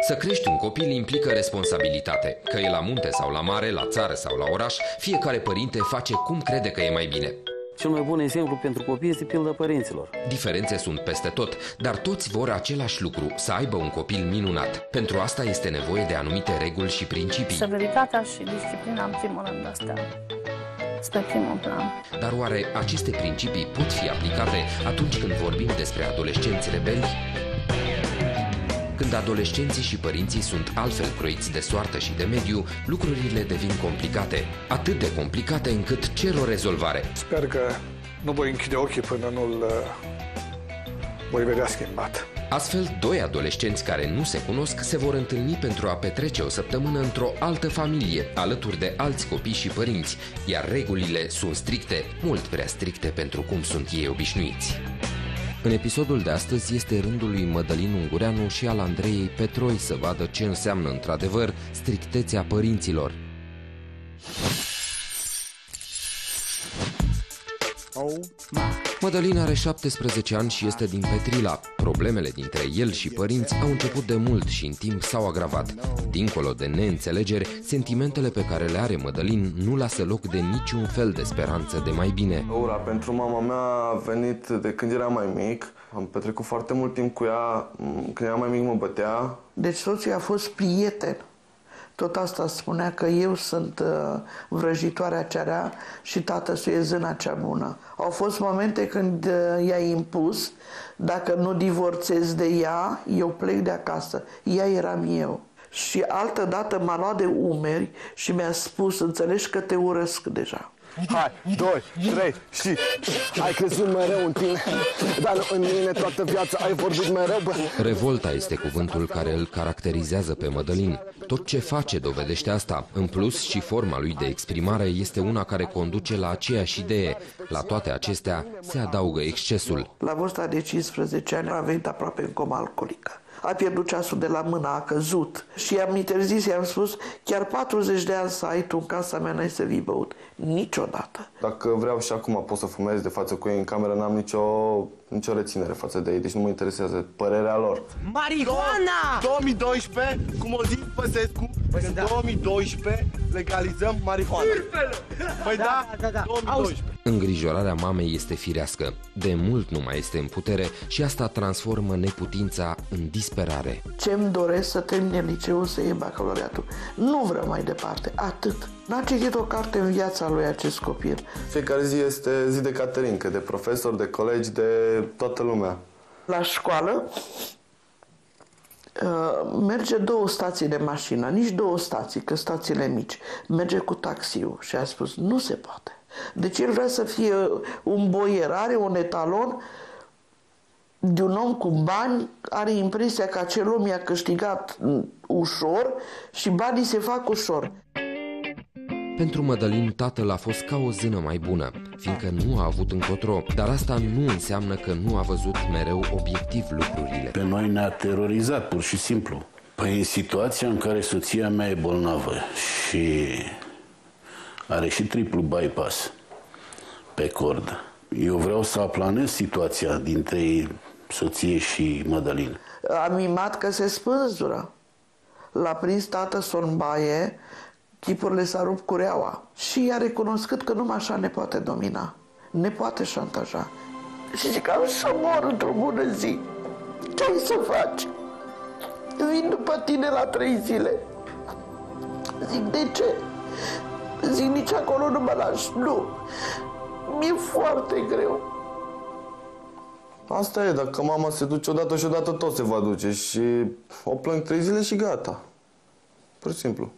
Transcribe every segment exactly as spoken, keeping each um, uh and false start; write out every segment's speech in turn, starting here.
Să crești un copil implică responsabilitate. Că e la munte sau la mare, la țară sau la oraș, fiecare părinte face cum crede că e mai bine. Cel mai bun exemplu pentru copii este pilda părinților. Diferențe sunt peste tot, dar toți vor același lucru, să aibă un copil minunat. Pentru asta este nevoie de anumite reguli și principii. Severitatea și disciplina, în primul rând, astea, spre primul plan. Dar oare aceste principii pot fi aplicate atunci când vorbim despre adolescenți rebeli? Când adolescenții și părinții sunt altfel croiți de soartă și de mediu, lucrurile devin complicate. Atât de complicate încât cer o rezolvare. Sper că nu voi închide ochii până nu-l voi vedea schimbat. Astfel, doi adolescenți care nu se cunosc se vor întâlni pentru a petrece o săptămână într-o altă familie, alături de alți copii și părinți, iar regulile sunt stricte, mult prea stricte pentru cum sunt ei obișnuiți. În episodul de astăzi este rândul lui Mădălin Ungureanu și al Andreei Petroi să vadă ce înseamnă într-adevăr strictețea părinților. Mădălin are șaptesprezece ani și este din Petrila. Problemele dintre el și părinți au început de mult și în timp s-au agravat. Dincolo de neînțelegeri, sentimentele pe care le are Mădălin nu lasă loc de niciun fel de speranță de mai bine. Ura pentru mama mea a venit de când era mai mic. Am petrecut foarte mult timp cu ea. Când era mai mic mă bătea. Deci soțul a fost prieten. Tot asta spunea că eu sunt uh, vrăjitoarea cea rea și tatăl e zâna cea bună. Au fost momente când uh, i-a impus, dacă nu divorțez de ea, eu plec de acasă. Ea eram eu. Și altă dată m-a luat de umeri și mi-a spus, înțelegi că te urăsc deja. Hai, doi, trei și ai crezut mereu în tine, dar în mine toată viața ai vorbit mereu, bă. Revolta este cuvântul care îl caracterizează pe Mădălin. Tot ce face dovedește asta. În plus, și forma lui de exprimare este una care conduce la aceeași idee. La toate acestea se adaugă excesul. La vârsta de cincisprezece ani a venit aproape în comă alcoolică. A pierdut ceasul de la mână, a căzut. Și i-am interzis, i-am spus, chiar patruzeci de ani să ai tu în casa mea, n-ai să vii băut. Niciodată. Dacă vreau și acum pot să fumez de față cu ei în cameră, n-am nicio, nicio reținere față de ei, deci nu mă interesează părerea lor. Marihuana! două mii doisprezece, cum o zi Păsescu, în două mii doisprezece legalizăm marihuana. Păi da, da, da, da. două mii doisprezece. Îngrijorarea mamei este firească. De mult nu mai este în putere și asta transformă neputința în disperare. Ce-mi doresc să termine liceul, să iei bacalaureatul. Nu vreau mai departe, atât. N-a citit o carte în viața lui acest copil. Fiecare zi este zi de caterincă, de profesori, de colegi, de toată lumea. La școală uh, merge două stații de mașină, nici două stații, că stațiile mici. Merge cu taxiul și a spus, nu se poate. Deci el vrea să fie un boier, are un etalon de un om cu bani, are impresia că acel om i-a câștigat ușor și banii se fac ușor. Pentru Mădălin, tatăl a fost ca o zână mai bună, fiindcă nu a avut încotro, dar asta nu înseamnă că nu a văzut mereu obiectiv lucrurile. Pe noi ne-a terorizat, pur și simplu. Păi în situația în care soția mea e bolnavă și are și triplu bypass pe cord, eu vreau să aplanez situația dintre soție și Mădălin. A mimat că se spânzură. L-a prins tată în baie, chipurile s-a rupt cureaua și i-a recunoscut că numai așa ne poate domina, ne poate șantaja. Și zic, am să mor într-o bună zi. Ce ai să faci? Vin după tine la trei zile. Zic, de ce? Zic, nici acolo nu mă lași. Nu. Mi-e foarte greu. Asta e, dacă mama se duce odată și odată tot se va duce și o plâng trei zile și gata. Pur și simplu.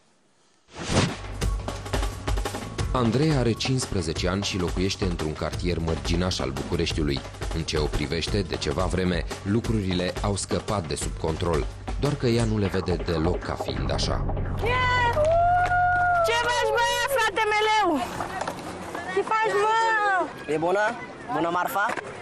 Andrei are cincisprezece ani și locuiește într-un cartier mărginaș al Bucureștiului. În ce o privește, de ceva vreme, lucrurile au scăpat de sub control. Doar că ea nu le vede deloc ca fiind așa. Ce faci, bă, frate meleu? Ce faci, mă? E bună? Bună marfa?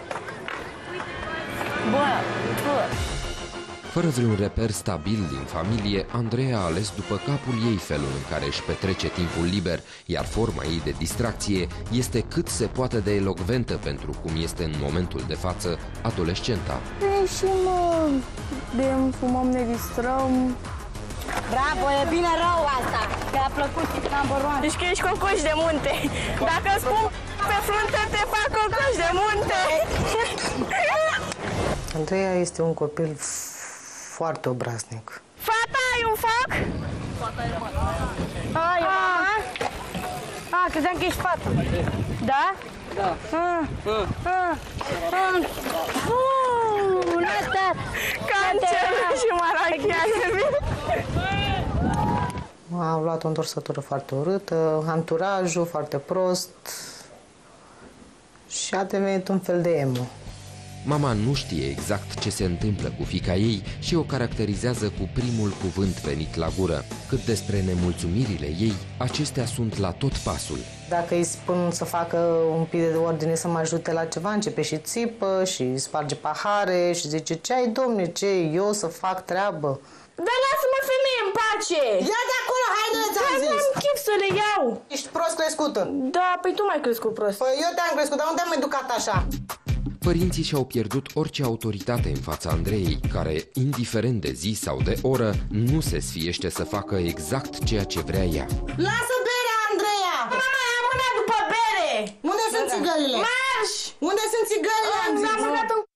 Bă, bă. Fără vreun reper stabil din familie, Andreea a ales după capul ei felul în care își petrece timpul liber, iar forma ei de distracție este cât se poate de elocventă pentru cum este în momentul de față adolescenta. ieșim, bem, fumăm, ne distrăm. Bravo, e bine rău asta, că a plăcut și number one. Deci că ești cocoș de munte. Dacă îți pun pe frunte, te fac cocoș de munte. Andreea este un copil foarte obraznic. Fata, ai un foc? Ai, mama? Ah, credeam că ești fată. Da? Da. Ah. Ah. Ah. Uuu, Nata! Cancerul și marachiane. Am luat o întorsătură foarte urâtă, anturajul foarte prost și a devenit un fel de emo. Mama nu știe exact ce se întâmplă cu fiica ei și o caracterizează cu primul cuvânt venit la gură. Cât despre nemulțumirile ei, acestea sunt la tot pasul. Dacă îi spun să facă un pic de ordine, să mă ajute la ceva, începe și țipă și sparge pahare și zice: ce ai, domne, ce, eu să fac treabă? Dar lasă-mă, femeie, în pace! Ia de acolo, haide, ți-am zis! Dar am chef să le iau! Ești prost crescută! Da, păi tu m-ai crescut prost. Păi eu te-am crescut, dar unde am educat așa? Părinții și-au pierdut orice autoritate în fața Andreei, care, indiferent de zi sau de oră, nu se sfiește să facă exact ceea ce vrea ea. Lasă berea, Andreea! Mama, am mânat după bere! Unde sunt țigările? Marș! Unde sunt țigările? Am Am mânat în...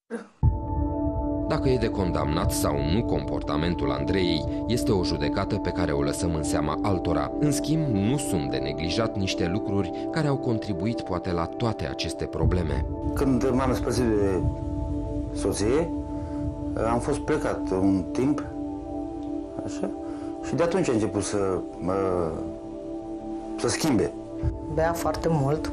Dacă e de condamnat sau nu comportamentul Andreei, este o judecată pe care o lăsăm în seama altora. În schimb, nu sunt de neglijat niște lucruri care au contribuit poate la toate aceste probleme. Când m-am despărțit de soție, am fost plecat un timp, așa, și de atunci a început să mă, să schimbe. Bea foarte mult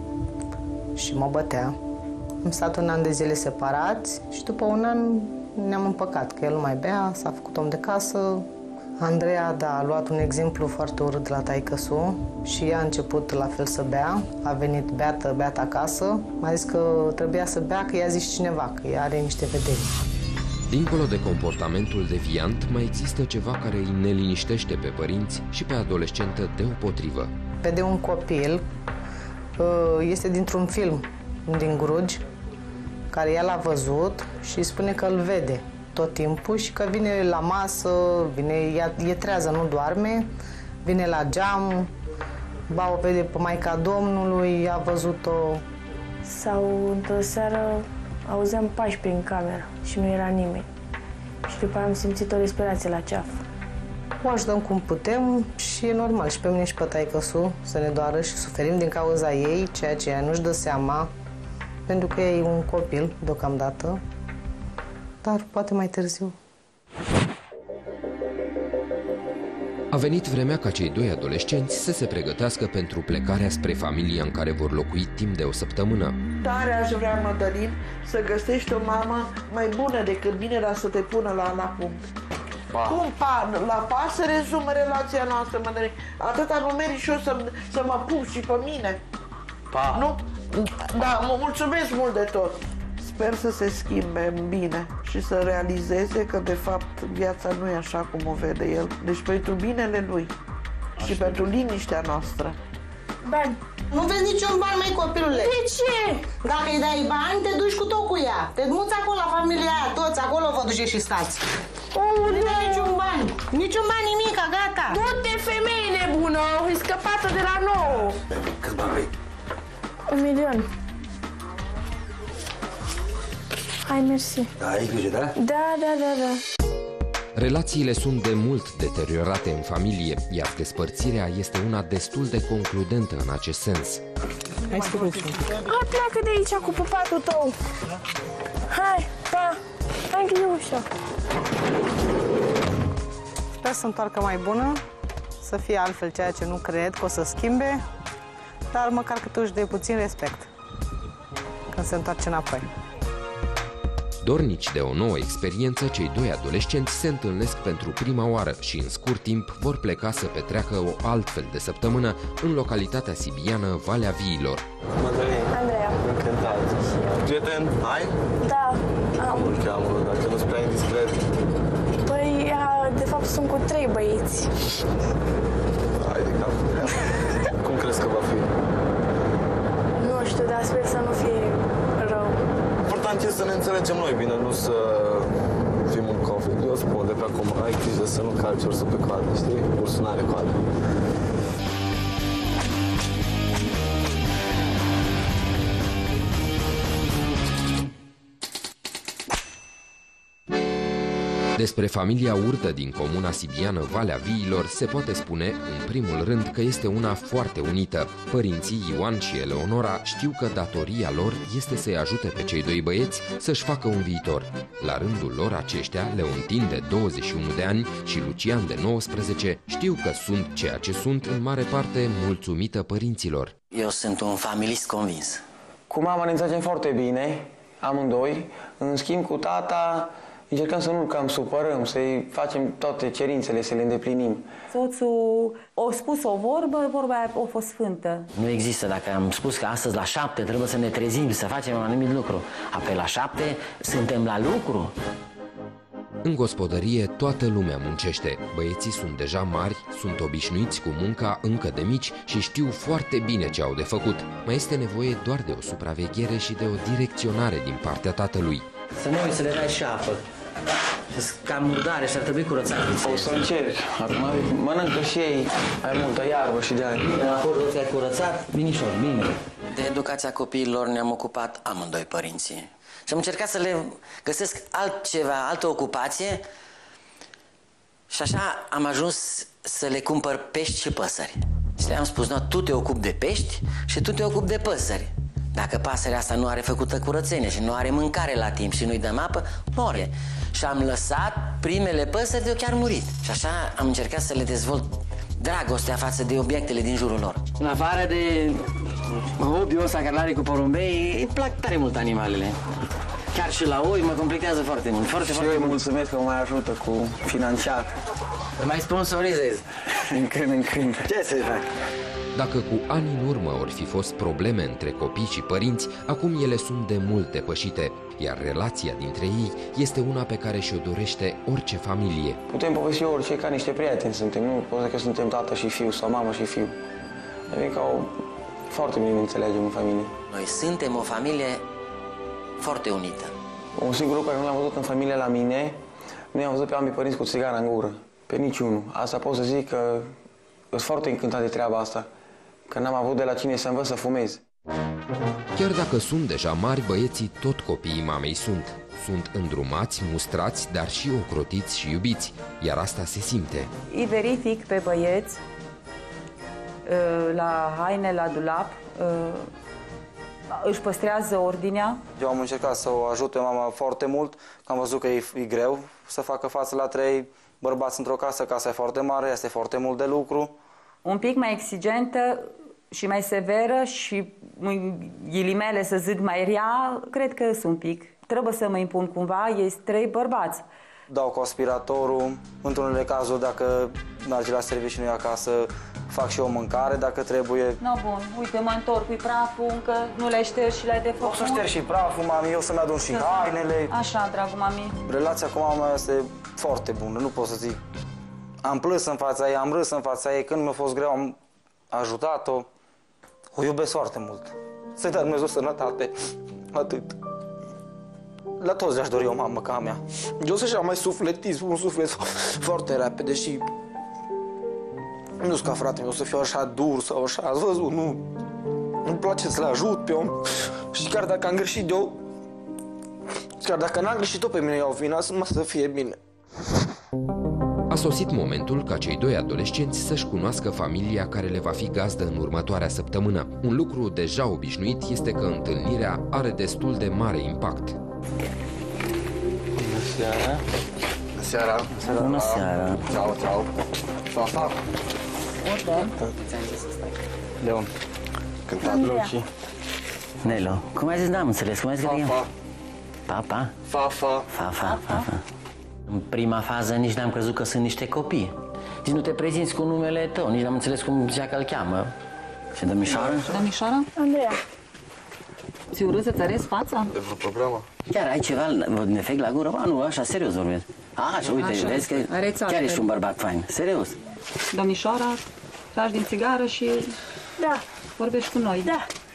și mă bătea. Am stat un an de zile separați și după un an ne-am împăcat, că el nu mai bea, s-a făcut om de casă. Andreea, da, a luat un exemplu foarte urât de la taică-su și ea a început la fel să bea. A venit beată, beată acasă. M-a zis că trebuia să bea, că i-a zis cineva, că ea are niște vederi. Dincolo de comportamentul deviant, mai există ceva care îi neliniștește pe părinți și pe adolescentă deopotrivă. Vede un copil, este dintr-un film din Gruj, care el l-a văzut și spune că îl vede tot timpul și că vine la masă, vine, e trează, nu doarme, vine la geam, ba o vede pe Maica Domnului, a văzut-o. Sau într-o seară auzeam pași prin cameră și nu era nimeni. Și după aia am simțit o respirație la ceafă. O ajutăm cum putem și e normal și pe mine și pe taică-su să ne doară și suferim din cauza ei, ceea ce ea nu-și dă seama, pentru că e un copil deocamdată, dar poate mai târziu. A venit vremea ca cei doi adolescenți să se pregătească pentru plecarea spre familia în care vor locui timp de o săptămână. Tare aș vrea, Mădălin, să găsești o mamă mai bună decât mine, dar să te pună la, la punct. Pa. Cum, pa? La pa se rezumă relația noastră, Mădălin. Atâta nu meri și eu să, să mă pup și pe mine. Pa. Nu? Da, mă mulțumesc mult de tot. Sper să se schimbe bine și să realizeze că, de fapt, viața nu e așa cum o vede el. Deci pentru binele lui și pentru liniștea noastră. Bani. Nu vezi niciun ban, mai copilule. De ce? Dacă îi dai bani, te duci cu tot cu ea. Te muți acolo la familia aia, toți acolo vă duceți și stați. Oh, nu dai niciun ban. Niciun ban, nimica, gata. Du-te, femeie nebună, e scăpată de la nouă. Câți bani vrei? Un milion. Hai, mersi. Da, ai grijă, da? Da, da, da, da. Relațiile sunt de mult deteriorate în familie, iar despărțirea este una destul de concludentă în acest sens. Hai să te Hai, pleacă de aici cu pupatul tău. Hai, pa. Hai, închide ușa. Sper să întoarcă mai bună, să fie altfel, ceea ce nu cred că o să schimbe, dar măcar câtuși de puțin respect când se întoarce înapoi. Dornici de o nouă experiență, cei doi adolescenți se întâlnesc pentru prima oară și în scurt timp vor pleca să petreacă o altfel de săptămână în localitatea sibiană Valea Viilor. Mădălin, Andreea. încântat. Prieten, ai? Da, am. Îl cheamă, dacă nu-ți prea indiscret. Păi, de fapt, sunt cu trei băieți. Hai de cap. Cum crezi că va fi? Nu știu, dar sper să nu fie rău. Important e să ne înțelegem. înțelegem noi bine, nu să fim în conflict. Eu spun de pe acum, ai grijă să nu calci ursul pe coadă, știi? Ursul n-are coadă. Despre familia Urtă din comuna sibiană Valea Viilor se poate spune, în primul rând, că este una foarte unită. Părinții Ioan și Eleonora știu că datoria lor este să-i ajute pe cei doi băieți să-și facă un viitor. La rândul lor aceștia, Leontin de douăzeci și unu de ani și Lucian de nouăsprezece, știu că sunt ceea ce sunt în mare parte mulțumită părinților. Eu sunt un familist convins. Cu mama ne înțelegem foarte bine, amândoi. În schimb, cu tata încercăm să nu cam supărăm, să-i facem toate cerințele, să le îndeplinim. Soțul a spus o vorbă, vorba aia a fost sfântă. Nu există, dacă am spus că astăzi la șapte trebuie să ne trezim, să facem un anumit lucru, apoi la șapte suntem la lucru. În gospodărie toată lumea muncește. Băieții sunt deja mari, sunt obișnuiți cu munca încă de mici și știu foarte bine ce au de făcut. Mai este nevoie doar de o supraveghere și de o direcționare din partea tatălui. Să nu uiți să le dai și apă. Sunt cam murdare și ar trebui curățat. O să încerc. Acum mănâncă și ei, ai multă iarbă și de-aia. De acord, ți-ai curățat? Binișor, bine. De educația copiilor ne-am ocupat amândoi părinții. Și am încercat să le găsesc altceva, altă ocupație și așa am ajuns să le cumpăr pești și păsări. Și le-am spus, no, tu te ocupi de pești și tu te ocupi de păsări. Dacă pasărea asta nu are făcută curățenie și nu are mâncare la timp și nu-i dăm apă, moare. Și am lăsat primele păsări de chiar murit. Și așa am încercat să le dezvolt dragostea față de obiectele din jurul lor. În afară de hobby-ul ăsta care l-are cu porumbei, îi plac tare mult animalele. Chiar și la oi mă complexează foarte mult. Foarte, și foarte eu îi mult. mulțumesc că mă mai ajută cu financiar. Mai sponsorizez. Din când în când. Ce să fac? Dacă cu ani în urmă ori fi fost probleme între copii și părinți, acum ele sunt de mult depășite, iar relația dintre ei este una pe care și-o dorește orice familie. Putem povesti orice, ca niște prieteni suntem, nu poate că suntem tată și fiu sau mamă și fiu. Adică ca o... foarte bine ne înțelegem în familie. Noi suntem o familie foarte unită. Un singur lucru care nu l-am văzut în familie la mine, nu i-am văzut pe ambii părinți cu țigară în gură. Pe niciunul. Asta pot să zic că sunt foarte încântat de treaba asta. Că n-am avut de la cine să învăț să fumez. Chiar dacă sunt deja mari, băieții tot copiii mamei sunt. Sunt îndrumați, mustrați, dar și ocrotiți și iubiți, iar asta se simte. Îi verific pe băieți la haine, la dulap, își păstrează ordinea. Eu am încercat să o ajut pe mama foarte mult, că am văzut că e, e greu să facă față la trei bărbați într-o casă, casa e foarte mare, este foarte mult de lucru. Un pic mai exigentă și mai severă și, ghilimele să zic, mai rea, cred că sunt un pic. Trebuie să mă impun cumva, ei sunt trei bărbați. Dau cu aspiratorul, într-unele cazuri, dacă merge la serviciu și nu e acasă, fac și eu mâncare dacă trebuie. No, bun, uite, mă întorc cu praful, încă nu le-ai șters și le-ai de făcut. O să șterg și praful, mami, eu să-mi adun și hainele. Așa, dragul mami. Relația cu mama este foarte bună, nu pot să zic. Am plâns în fața ei, am râs în fața ei, când mi-a fost greu am ajutat-o. O iubesc foarte mult. Să-i dea Dumnezeu sănătate, atât. La toți le-aș dori o mamă ca a mea. Eu sunt așa mai sufletist, un suflet foarte repede și... Nu sunt ca fratele meu să fiu așa dur sau așa, ați văzut, nu... Îmi place să le ajut pe om. Și chiar dacă am greșit eu... Chiar dacă n-am greșit-o pe mine, iau vina, să mă să fie bine. A sosit momentul ca cei doi adolescenți să-și cunoască familia care le va fi gazdă în următoarea săptămână. Un lucru deja obișnuit este că întâlnirea are destul de mare impact. Bună seara! Bună seara! Bună seara! Ceau, ceau! Fafa! Leon. Cântat Luci. Nelo. Cum ai zis? N-am înțeles. Cum ai zis că Fafa. Papa? Fafa. Fafa, Fafa. În prima fază nici n-am crezut că sunt niște copii. Nici nu te prezinți cu numele tău, nici n-am înțeles cum zicea că îl cheamă. Și domnișoară? Domnișoară? Andreea. Ți urât să-ți arăți fața? De vreo problemă? Chiar ai ceva, un efect la gură? Ba, nu, așa, serios vorbesc. A, și uite, Așa, vezi că areți chiar ești un bărbat fain. Serios. Domnișoara, tragi din țigară și... Da. Vorbești cu noi. Da.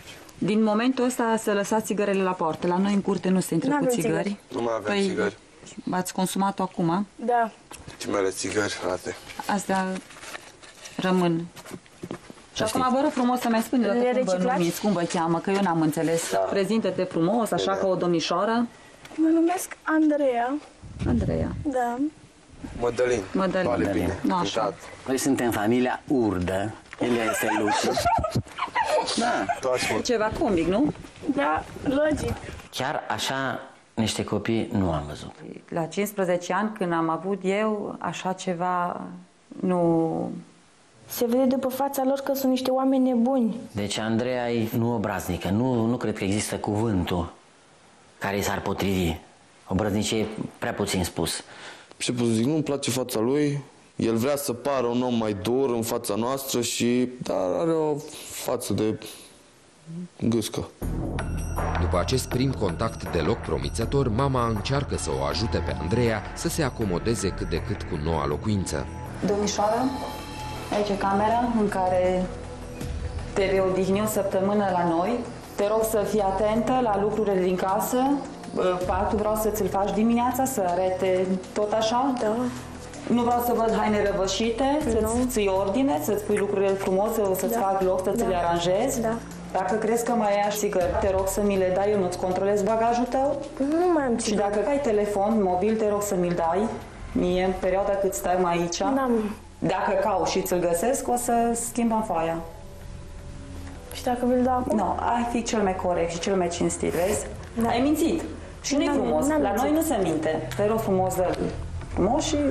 Din momentul ăsta să lăsați țigările la poartă. La noi în curte nu se intră cu N-avem țigări. țigări. Nu mai avem Păi, țigări. ați consumat-o acum? Da. Ce mele țigări, frate? Astea rămân. Și acum vă rog frumos să mai spuneți Le cum vă reciclați? numiți, cum vă cheamă, că eu n-am înțeles. Da. Prezintă-te frumos, așa ca o domnișoară. Mă numesc Andreea. Andreea. Da. Mădălin. Mădălin. Vale bine. Nu așa. Noi suntem familia Urdă. El este Luciu. Da. Ceva comic, nu? Da, logic. Chiar așa niște copii nu am văzut. La cincisprezece ani, când am avut eu, așa ceva nu... Se vede după fața lor că sunt niște oameni nebuni. Deci Andreea e nu obraznică. Nu, nu cred că există cuvântul care i s-ar potrivi. Obraznicie e prea puțin spus. Ce pot să zic, nu-mi place fața lui. El vrea să pară un om mai dur în fața noastră și dar are o față de gâscă. După acest prim contact deloc promițător, mama încearcă să o ajute pe Andreea să se acomodeze cât de cât cu noua locuință. Domnișoară, aici e camera în care te vei odihni o săptămână la noi. Te rog să fii atentă la lucrurile din casă. Patul vreau să ți-l faci dimineața, să arete tot așa. Da. Nu vreau să văd haine răvășite, să-ți ții ordine, să-ți pui lucrurile frumos, să-ți Da. fac loc, să ți Da. le aranjezi. Da. Dacă crezi că mai ai țigări, te rog să mi le dai, eu nu-ți controlez bagajul tău. Nu mai am Și țigări. dacă ai telefon mobil, te rog să mi-l dai mie în perioada cât stai mai aici. N-am. Dacă caut și ți-l găsesc, o să schimbăm foaia. Și dacă vi-l dau acum? Nu, ai fi cel mai corect și cel mai cinstit, vezi? Da. Ai mințit. Și nu-i N-am- frumos. n-am La mințit. noi nu se minte. Te rog frumos, dă frumos și...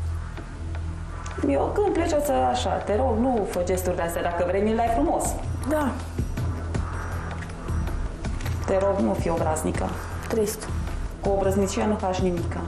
Eu când pleci o să așa, te rog, nu fă gesturi de astea. Dacă vrei, mi-l dai frumos. Da. Te rog, nu fi obraznică. Trist. Cu obrăznicia nu faci nimica.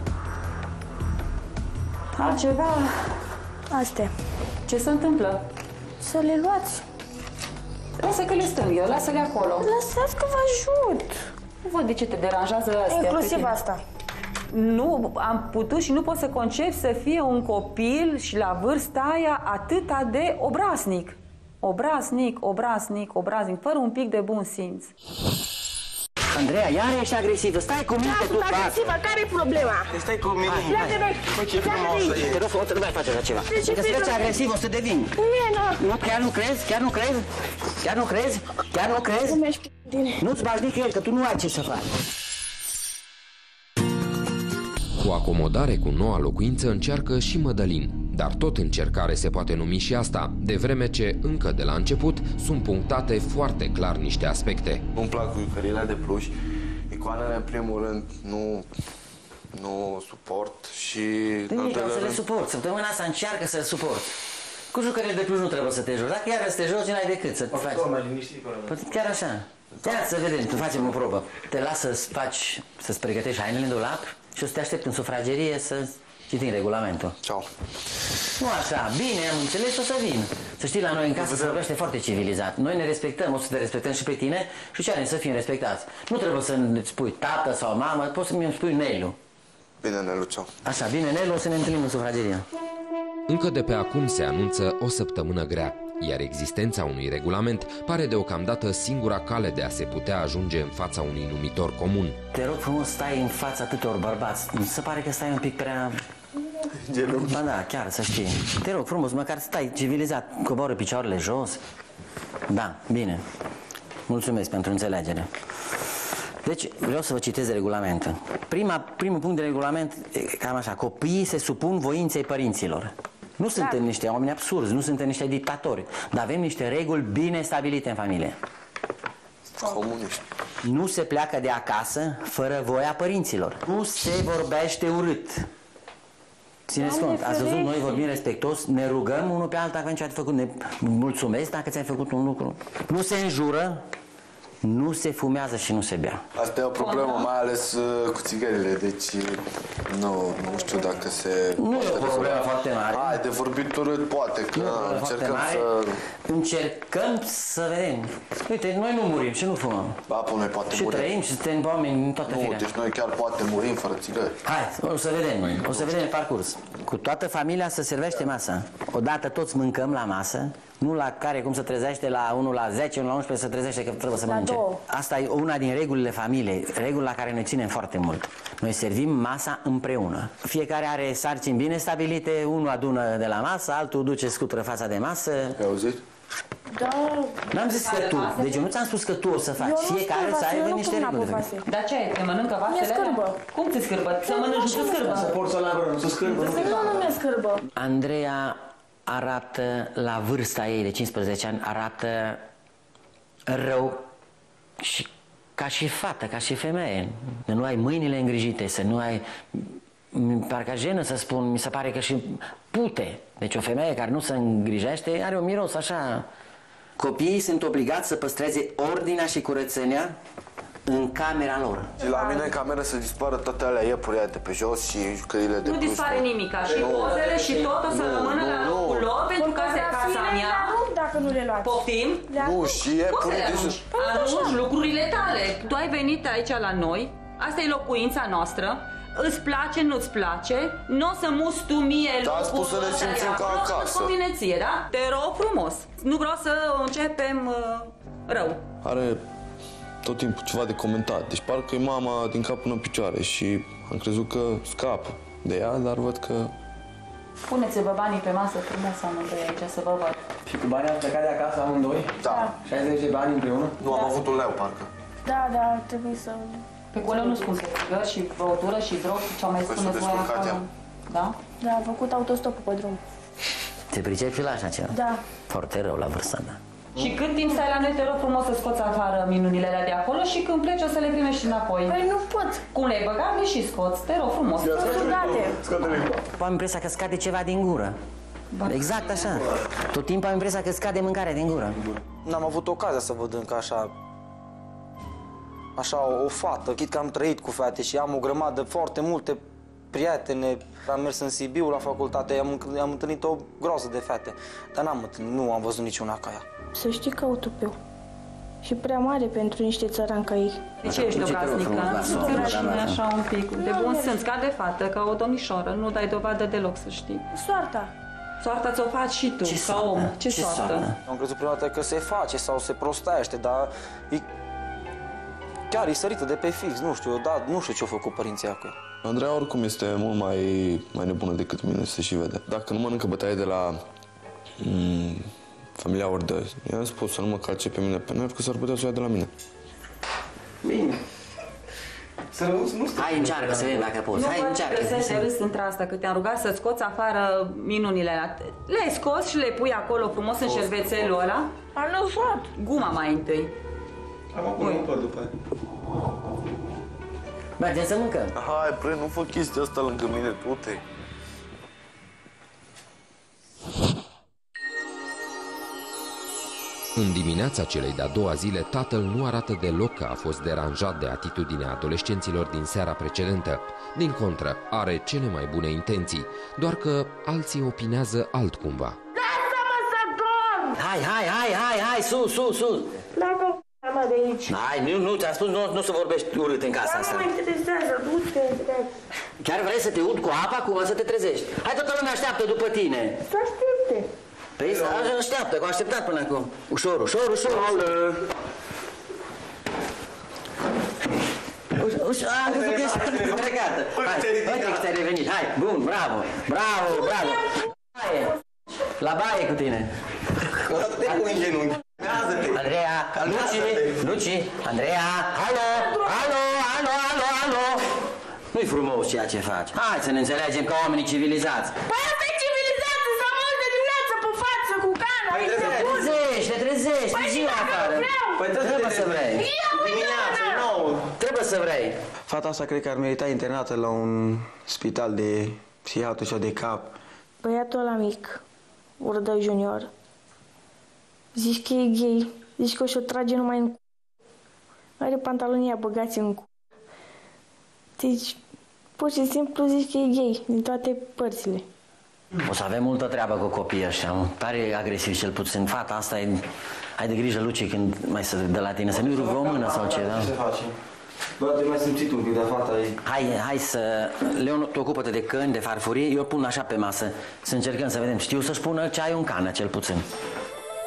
Altceva... Astea. Ce se întâmplă? Să le luați. Lasă că le stâng eu, lasă-le acolo. Lăsați că vă ajut. Nu văd de ce te deranjează astea. Inclusiv pe tine. asta. Nu am putut și nu pot să concep să fie un copil și la vârsta aia atâta de obraznic. Obraznic, obraznic, obraznic, fără un pic de bun simț. Andreea, iar ești agresivă. Stai cu mine, tu, Sunt agresivă, care-i problema? Stai cu mine. Pleacă de aici. Bă, ce frumos e. Te rog frumos să nu mai faci așa ceva. De ce Că să vezi agresiv, o să devin. Mie, nu. Nu, chiar nu crezi? Chiar nu crezi? Chiar nu crezi? Chiar nu crezi? Nu mergi bine. Nu-ți bagi nicăieri, că tu nu ai ce să faci. Cu acomodare cu noua locuință încearcă și Mădălin, dar tot încercare se poate numi și asta, de vreme ce, încă de la început, sunt punctate foarte clar niște aspecte. Nu-mi plac jucăriile de pluș. Icoanele, în primul rând, nu, nu suport și... Nimic, o să le suport. Săptămâna asta încearcă să le suport. Cu jucările de pluș nu trebuie să te joci. Dacă iară să te joci, n-ai decât să te faci. Păi chiar așa. Ia să vedem, tu facem o probă. Te las să-ți faci, să-ți pregătești hainele în dulap și o să te aștept în sufragerie să citim regulamentul. Ciao. Nu așa, bine, am înțeles, o să vin. Să știi, la noi în casă se vorbește foarte civilizat. Noi ne respectăm, o să te respectăm și pe tine și cerem să fim respectați. Nu trebuie să ne spui tată sau mamă, poți să-mi spui Nelu. Bine, Nelu, ciao. Așa, bine, Nelu, o să ne întâlnim în sufragerie. Încă de pe acum se anunță o săptămână grea, iar existența unui regulament pare deocamdată singura cale de a se putea ajunge în fața unui numitor comun. Te rog frumos, stai în fața atâtor bărbați. Mi se pare că stai un pic prea... Genunchi. Ba da, chiar, să știi. Te rog frumos, măcar stai civilizat, coboară picioarele jos. Da, bine. Mulțumesc pentru înțelegere. Deci, vreau să vă citez regulamentul. Prima, primul punct de regulament e cam așa. Copiii se supun voinței părinților. Nu suntem niște oameni absurzi, nu suntem niște dictatori, dar avem niște reguli bine stabilite în familie. Comuniști. Nu se pleacă de acasă fără voia părinților. Nu se vorbește urât. Țineți cont, ați văzut, noi vorbim respectos, ne rugăm unul pe altul dacă ce ați făcut, ne mulțumesc dacă ți-ai făcut un lucru. Nu se înjură, nu se fumează și nu se bea. Asta e o problemă, mai ales uh, cu țigările, deci nu, nu știu dacă se... Nu e o problemă foarte mare. Hai, de vorbit urât poate, că na, încercăm să... Încercăm să vedem. Uite, noi nu murim și nu fumăm. Ba, până noi poate și murim. trăim și suntem oameni în toată Nu, firea. deci noi chiar poate murim fără țigări. Hai, o să vedem noi. O să vedem pe parcurs. Cu toată familia se servește masa. Odată toți mâncăm la masă, Nu la care, cum se trezește la unu la zece, unu la unsprezece, se trezește că trebuie să mănânce. Asta e una din regulile familiei, reguli la care noi ținem foarte mult. Noi servim masa împreună. Fiecare are sarcini bine stabilite, unul adună de la masă, altul duce, scutură fața de masă. Ai auzit? Da. N-am zis că tu, deci eu nu ți-am spus că tu o să faci, fiecare să aibă niște reguli. Dar ce ai, te mănâncă vasele? Mi-e scârbă. Cum ți scârbă? Să mănânci, nu se scârbă. Să porți la nu se scârbă. Nu, nu mi-e scârbă. Andreea arată, la vârsta ei de cincisprezece ani, arată rău și ca și fată, ca și femeie. Să nu ai mâinile îngrijite, să nu ai... Parcă jenă să spun, mi se pare că și pute. Deci o femeie care nu se îngrijește are un miros așa. Copiii sunt obligați să păstreze ordinea și curățenia în camera lor. Și la mine în cameră să dispară toate alea iepurile de pe jos și jucările de Nu dispare nimic, și pozele și tot o să rămână la locul lor, pentru că asta e casa mea. Dacă nu le luați. Poftim? Nu, și iepurile de sus. Arunci lucrurile tale. Tu ai venit aici la noi, asta e locuința noastră. Îți place, nu-ți place, nu o să muți tu mie locul. Dar spus să ne simțim ca acasă. Convine ție, da? Te rog frumos. Nu vreau să începem uh, rău. Are tot timpul ceva de comentat. Deci parcă e mama din cap până în picioare și am crezut că scapă de ea, dar văd că... Puneți-vă banii pe masă frumos amândoi aici, să vă văd. Și cu banii ați plecat de acasă amândoi? Da. șaizeci de bani împreună? Nu, am avut un leu, parcă. Da, da, trebuie să... Pe coleu nu spun că și băutură și drog, ce mai spuneți voi acolo. Da? Da, am făcut autostopul pe drum. Te pricepi și la așa ceva? Da. Foarte rău la vârsta ta. Și cât timp stai la noi, te rog frumos să scoți afară minunile alea de acolo și când pleci o să le primești înapoi. Păi nu pot. Cum le-ai băgat, le și scoți, te rog frumos. Am impresia că scade ceva din gură. Exact așa. Tot timpul am impresia că scade mâncarea din gură. N-am avut ocazia să văd încă așa așa o, o fată. Chit că am trăit cu fete și am o grămadă, foarte multe prietene. Am mers în Sibiu la facultate, am, am întâlnit o groază de fete, dar n-am întâlnit, nu am văzut niciuna ca ea. Să știi că au tupeu. Și prea mare pentru niște țărani ca ei. De ce ești obraznică? Te rușine așa un pic, de bun simț, ca de fată, ca o domnișoară, nu dai dovadă deloc, să știi. Soarta. Soarta ți-o faci și tu, Ce ca om. Ce, Ce soartă? soartă? Am crezut prima dată că se face sau se prostește, dar e... chiar e sărită de pe fix, nu știu, dar nu știu ce-au făcut părinții cu ea. Andreea oricum este mult mai, mai nebună decât mine, se și vede. Dacă nu mănâncă bătaie de la mm, familia Ordă, i-am spus să nu mă calce pe mine pe nervi, că s-ar putea să o ia de la mine. Bine. Să nu stai. Hai, încearcă să vedem dacă poți. Hai, încearcă. Nu văd să râs între asta, că te-am rugat să scoți afară minunile alea. Le-ai scos și le pui acolo frumos în șervețelul ăla. Am lăsat. Guma mai întâi. Am acum un păr după aia. Mergem să mâncăm. Hai, pre, nu fă chestia asta lângă mine, du-te. În dimineața celei de-a doua zile, tatăl nu arată deloc că a fost deranjat de atitudinea adolescenților din seara precedentă. Din contră, are cele mai bune intenții, doar că alții opinează altcumva. Lasă-mă să dorm! Hai, hai, hai, hai, hai, sus, sus, sus! Dacă mă de aici. Hai, nu, nu, ți-am spus, nu, nu să vorbești urât în casa asta. Nu mă interesează, du-te. Chiar vrei să te ud cu apa acum, să te trezești? Hai, toată lumea așteaptă după tine. Să aștepte. Păi să așteaptă, că am așteptat până acum. Ușor, ușor, ușor. Ușor, am crezut că ești plecată. Hai, uite că ți-ai revenit. Hai, bun, bravo, bravo, bravo. Baie. La baie cu tine. Andreea, Luci, Luci, Andreea, alo, alo, alo, alo, alo. Nu-i frumos ceea ce faci. Hai să ne înțelegem ca oamenii civilizați. Păi asta e civilizat, să mult de dimineață pe față cu cana. Te trezești, te trezești, Păi zi afară. Păi trebuie să vrei. Dimineața, nouă. Trebuie să vrei. Fata asta cred că ar merita internată la un spital de psihiatru sau de cap. Băiatul ăla mic, Urdău Junior, zici că e gay, zici că o și-o trage numai în cu. Are pantalonii băgați în cu. Deci, pur și simplu zici că e gay, din toate părțile. O să avem multă treabă cu copiii ăștia, mă. Pare agresiv cel puțin. Fata asta e... Hai de grijă, Luci, când mai să de la tine, să nu-i rup vreo mână sau ce, da? Ce face? Doar te mai simțit un pic, dar fata e... Hai, hai să... Leon, tu ocupă-te de căni, de farfurii, eu pun așa pe masă, să încercăm să vedem. Știu să-și pună ceaiul în cană, cel puțin.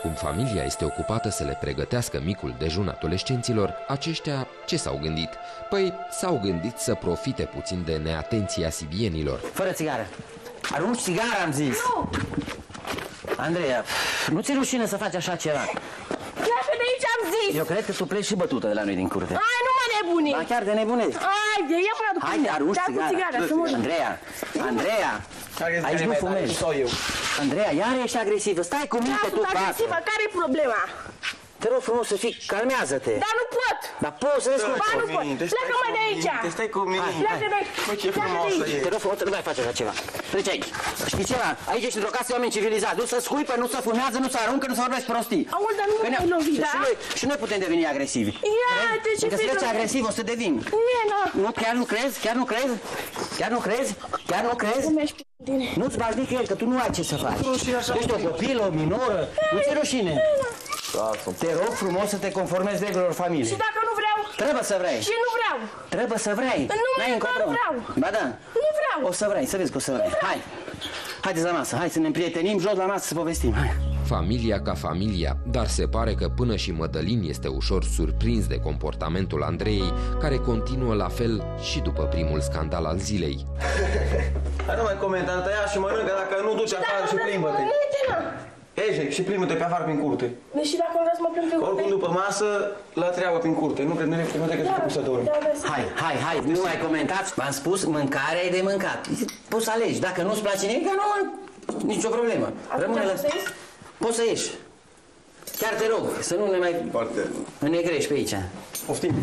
Cum familia este ocupată să le pregătească micul dejun adolescenților, aceștia ce s-au gândit? Păi s-au gândit să profite puțin de neatenția sibienilor. Fără țigară. Arunci țigară, am zis. Nu! Andreea, nu ți-e rușine să faci așa ceva? Pleacă de aici, am zis! Eu cred că tu pleci și bătută de la noi din curte. Hai, nu mă nebuni! Da, chiar de nebunezi. Haide, ia până după Haide, arunci țigara. țigara. Andreea, Andreea, aici nu fumezi. Andreea, iar ești agresivă. Stai cu minte tu, față. agresivă, care-i problema? Te rog frumos să fii, calmează-te. Dar nu pot! Dar poți să vezi cum Ba, nu pot! Pleacă-mă de aici! Te stai cu mine. Pleacă de aici! Mă, ce frumoasă e! Te rog frumos să nu mai faci așa ceva. Treci aici. Știi ceva? Aici ești într-o casă de oameni civilizați. Nu se scuipă, nu se fumează, nu se aruncă, nu se vorbesc prostii. Aul, dar nu mă mai lovi, da? Și noi, și noi putem deveni agresivi. Ia, de ce Dacă sunteți agresiv, o să devin. Nena! Nu, chiar nu crezi? Chiar nu crezi? Chiar nu crezi? Chiar nu crezi? Nu-ți bagi nici el, că tu nu ai ce să faci. Ești o copilă, o minoră. Nu ți-e rușine. Te rog frumos să te conformezi regulilor familiei. Și dacă nu vreau? Trebuie să vrei. Și nu vreau. Trebuie să vrei. Nu, nu vreau. Ba da. Nu vreau. O să vrei, să vezi că o să vrei. Hai. Haideți la masă, hai să ne împrietenim, jos la masă să povestim. Hai. Familia ca familia, dar se pare că până și Mădălin este ușor surprins de comportamentul Andreei, care continuă la fel și după primul scandal al zilei. Hai, nu mai comenta, tăia și mănâncă, dacă nu duci afară și plimbă-te. Ieși și plimbă-te pe afară prin curte. Deși dacă nu vreau să mă plimb prin curte... Oricum după masă, la treabă prin curte. Nu cred, nu e că te pus să dormi. Hai, hai, hai, nu mai comentați. V-am spus, mâncarea e de mâncat. Poți să alegi. Dacă nu-ți place nimic, nu mă... Nici o problemă. Rămâne la... Poți să ieși. Chiar te rog, să nu ne mai înnegrești pe aici. Poftim.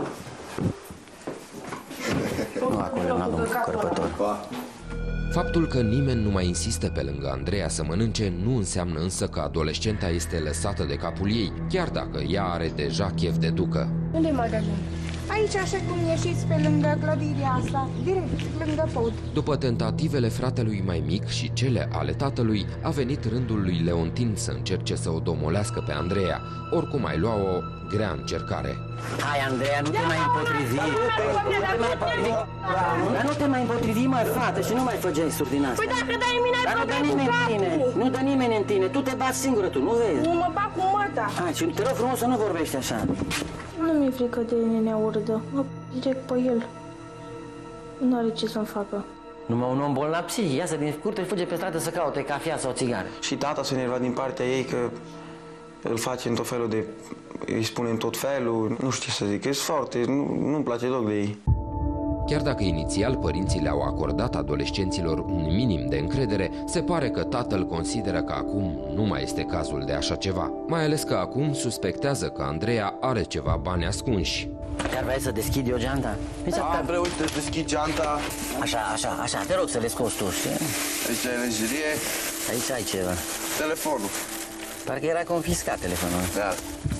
Nu acolo, n-a domnul cărpător. Faptul că nimeni nu mai insistă pe lângă Andreea să mănânce nu înseamnă însă că adolescenta este lăsată de capul ei, chiar dacă ea are deja chef de ducă. Unde-i magazin? Aici, așa cum ieșiți pe lângă clădirea asta, direct lângă pod. După tentativele fratelui mai mic și cele ale tatălui, a venit rândul lui Leontin să încerce să o domolească pe Andreea, oricum ai lua o grea încercare. Hai, Andreea, nu te mai împotrivi. Dar nu te mai împotrivi, mă, fată, și nu mai fă gesturi din asta. Păi dacă dai în mine, ai probleme cu capul. Nu dă nimeni în tine, tu te bați singură, tu, nu vezi? Nu mă bag cu măta. Hai, și te rog frumos să nu vorbești așa. Nu mi-e frică de nenea urdă. Mă direct pe el. Nu are ce să-mi facă. Numai un om bolnav psihic, iasă din curte, fuge pe stradă să caute cafea sau țigară. Și tata s-a enervat din partea ei că îl face în tot felul de... îi spune în tot felul, nu știu ce să zic, e foarte, nu, nu-mi place deloc de ei. Chiar dacă inițial părinții le-au acordat adolescenților un minim de încredere, se pare că tatăl consideră că acum nu mai este cazul de așa ceva. Mai ales că acum suspectează că Andreea are ceva bani ascunși. Chiar vrei să deschid eu geanta? Da, vreau să deschid geanta. Așa, așa, așa, te rog să le scoți tu, știi? Aici ai lenjerie. Aici ai ceva. Telefonul. Parcă era confiscat telefonul. Da.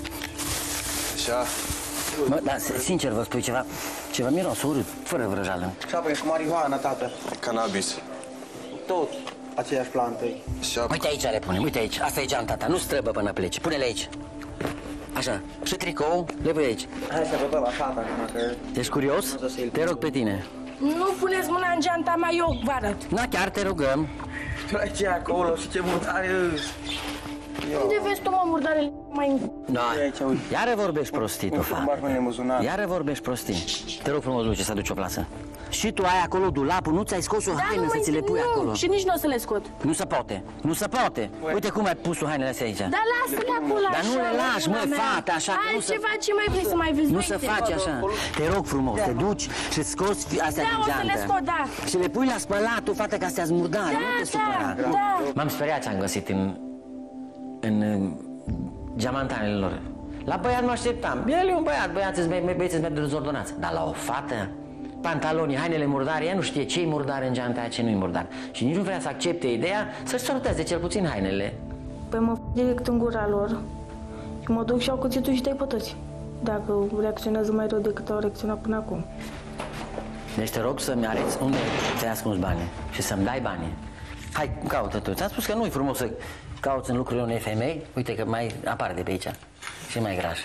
Așa. Mă, dar sincer vă spui ceva, ceva miros urât, fără vrăjală. Și apoi cu marihuana, tată. Cannabis. Tot aceeași plantă. Uite aici le punem, uite aici. Asta e geanta ta, nu străbă până pleci. Pune-le aici. Așa. Și tricou, le pui aici. Hai să văd la fata acum, că... Ești curios? Te rog pe tine. Nu puneți mâna în geanta mea, eu vă arăt. Da, chiar te rugăm. Ce e acolo și ce murdare îs. Unde vezi tu, mă, murdarele mai... Da, iară vorbești prostii, tu, fată. Iară vorbești prostii. Te rog frumos, Luce, să aduci o plasă. Și tu ai acolo dulapul, nu ți-ai scos o da, haină să ți le pui nu, acolo. Și nici nu o să le scot. Nu se poate, nu se poate. Uite cum ai pus hainele astea aici. Dar lasă-le acolo Dar nu le lași, măi, fata, așa că nu se... Altceva, ce mai vrei să mai vezi? Nu se face așa. Te rog frumos, te duci și scoți astea din geantă. Da, o să le scot, da. Și le pui la spălat, tu, fată, că astea murdare, da, nu te supăra. Da, da. M-am speriat ce am găsit în... în... geamantanele lor. La băiat mă așteptam. El e un băiat, băiați băieți merg dezordonați. Dar la o fată, pantalonii, hainele murdare, ea nu știe ce-i murdare în geanta aia, ce nu-i murdare. Și nici nu vrea să accepte ideea să-și sorteze cel puțin hainele. Păi mă f*** direct în gura lor și mă duc și au cuțitul și te-ai pe toți. Dacă reacționează mai rău decât au reacționat până acum. Deci te rog să-mi arăți unde ți-ai ascuns banii și să-mi dai banii. Hai, caută tu. Ți-am spus că nu-i frumos să cauți în lucrurile unei femei. Uite că mai apare de pe aici. Și mai graș.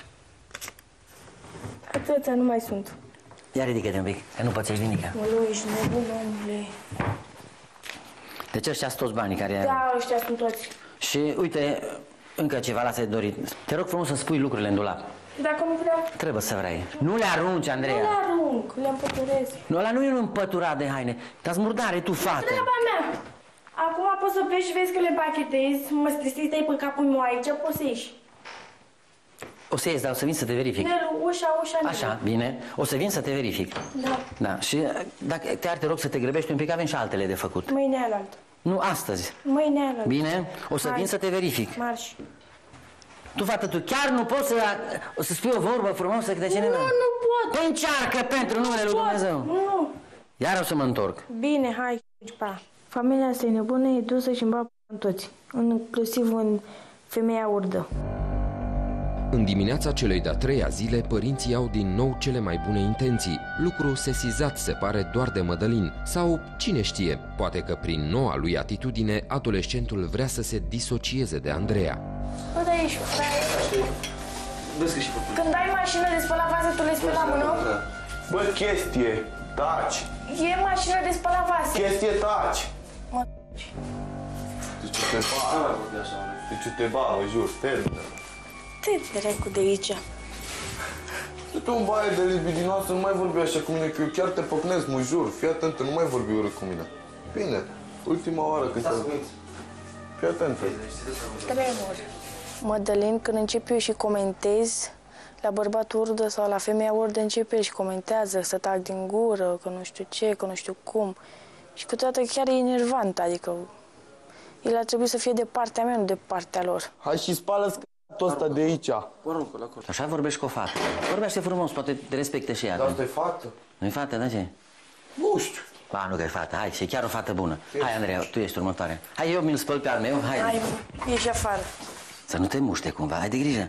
Atâția nu mai sunt. Ia ridică-te un pic, că nu pățești nimic. Mă, ești nebun, omule. Deci ăștia sunt toți banii care... Da, ăștia sunt toți. Și uite, Încă ceva, lasă-i dorit. Te rog frumos să spui lucrurile în dulap. Dacă nu vreau... Trebuie să vrei. Nu le arunci, Andreea. Nu le arunc, le împăturez. Nu, ăla nu e un împăturat de haine. Dar-ți murdare, tu, fată. Treaba mea. Acum poți să pleci și vezi că le pachetezi, mă stresezi, te-ai pe capul meu aici, poți să ieși. O să ies, dar o să vin să te verific. Nelu, ușa, ușa, Nelu. Așa, bine. O să vin să te verific. Da. Da, și dacă te-ar te rog să te grăbești un pic, avem și altele de făcut. Mâine alaltă. Nu, astăzi. Mâine alaltă. Bine? O să Hai. vin să te verific. Marș. Tu, fată, tu chiar nu poți să, o să spui o vorbă frumoasă de cineva? Nu, nu pot. Păi încearcă pentru numele lui Dumnezeu. Nu. Iar o să mă întorc. Bine, hai, pa. Familia asta e nebună, e dusă și îmi în toți, inclusiv în femeia urdă. În dimineața celei de-a treia zile, părinții au din nou cele mai bune intenții. Lucru sesizat, se pare, doar de Mădălin. Sau, cine știe, poate că prin noua lui atitudine, adolescentul vrea să se disocieze de Andreea. Bă, dar ești fraier. Când ai mașină de spălat vase, tu le speli la mână? Bă, chestie, taci! E mașină de spălat vase. Chestie, taci! Mă De ce te bag? De ce te bag, mă jur, termină. te dracu de aici. De pe un baie de libidinoasă nu mai vorbi așa cu mine, că eu chiar te păcnesc, mă jur. Fii atentă, nu mai vorbi urât cu mine. Bine, ultima oară când te... Fii atentă. Tremur. Mădălin, când încep eu și comentez la bărbat urdă sau la femeia urdă, începe și comentează să tac din gură, că nu știu ce, că nu știu cum. Și câteodată chiar e enervant, adică el ar trebui să fie de partea mea, nu de partea lor. Hai și spală scătul ăsta de aici. Așa vorbești cu o fată. Vorbește frumos, poate te respecte și ea. Dar asta e fată? Nu-i fată, da ce? Nu știu. Ba, nu că e fată, hai, și e chiar o fată bună. Hai, Andreea, tu ești următoarea. Hai, eu mi-l spăl pe al meu, hai. Hai, ieși afară. Să nu te muște cumva, ai de grijă.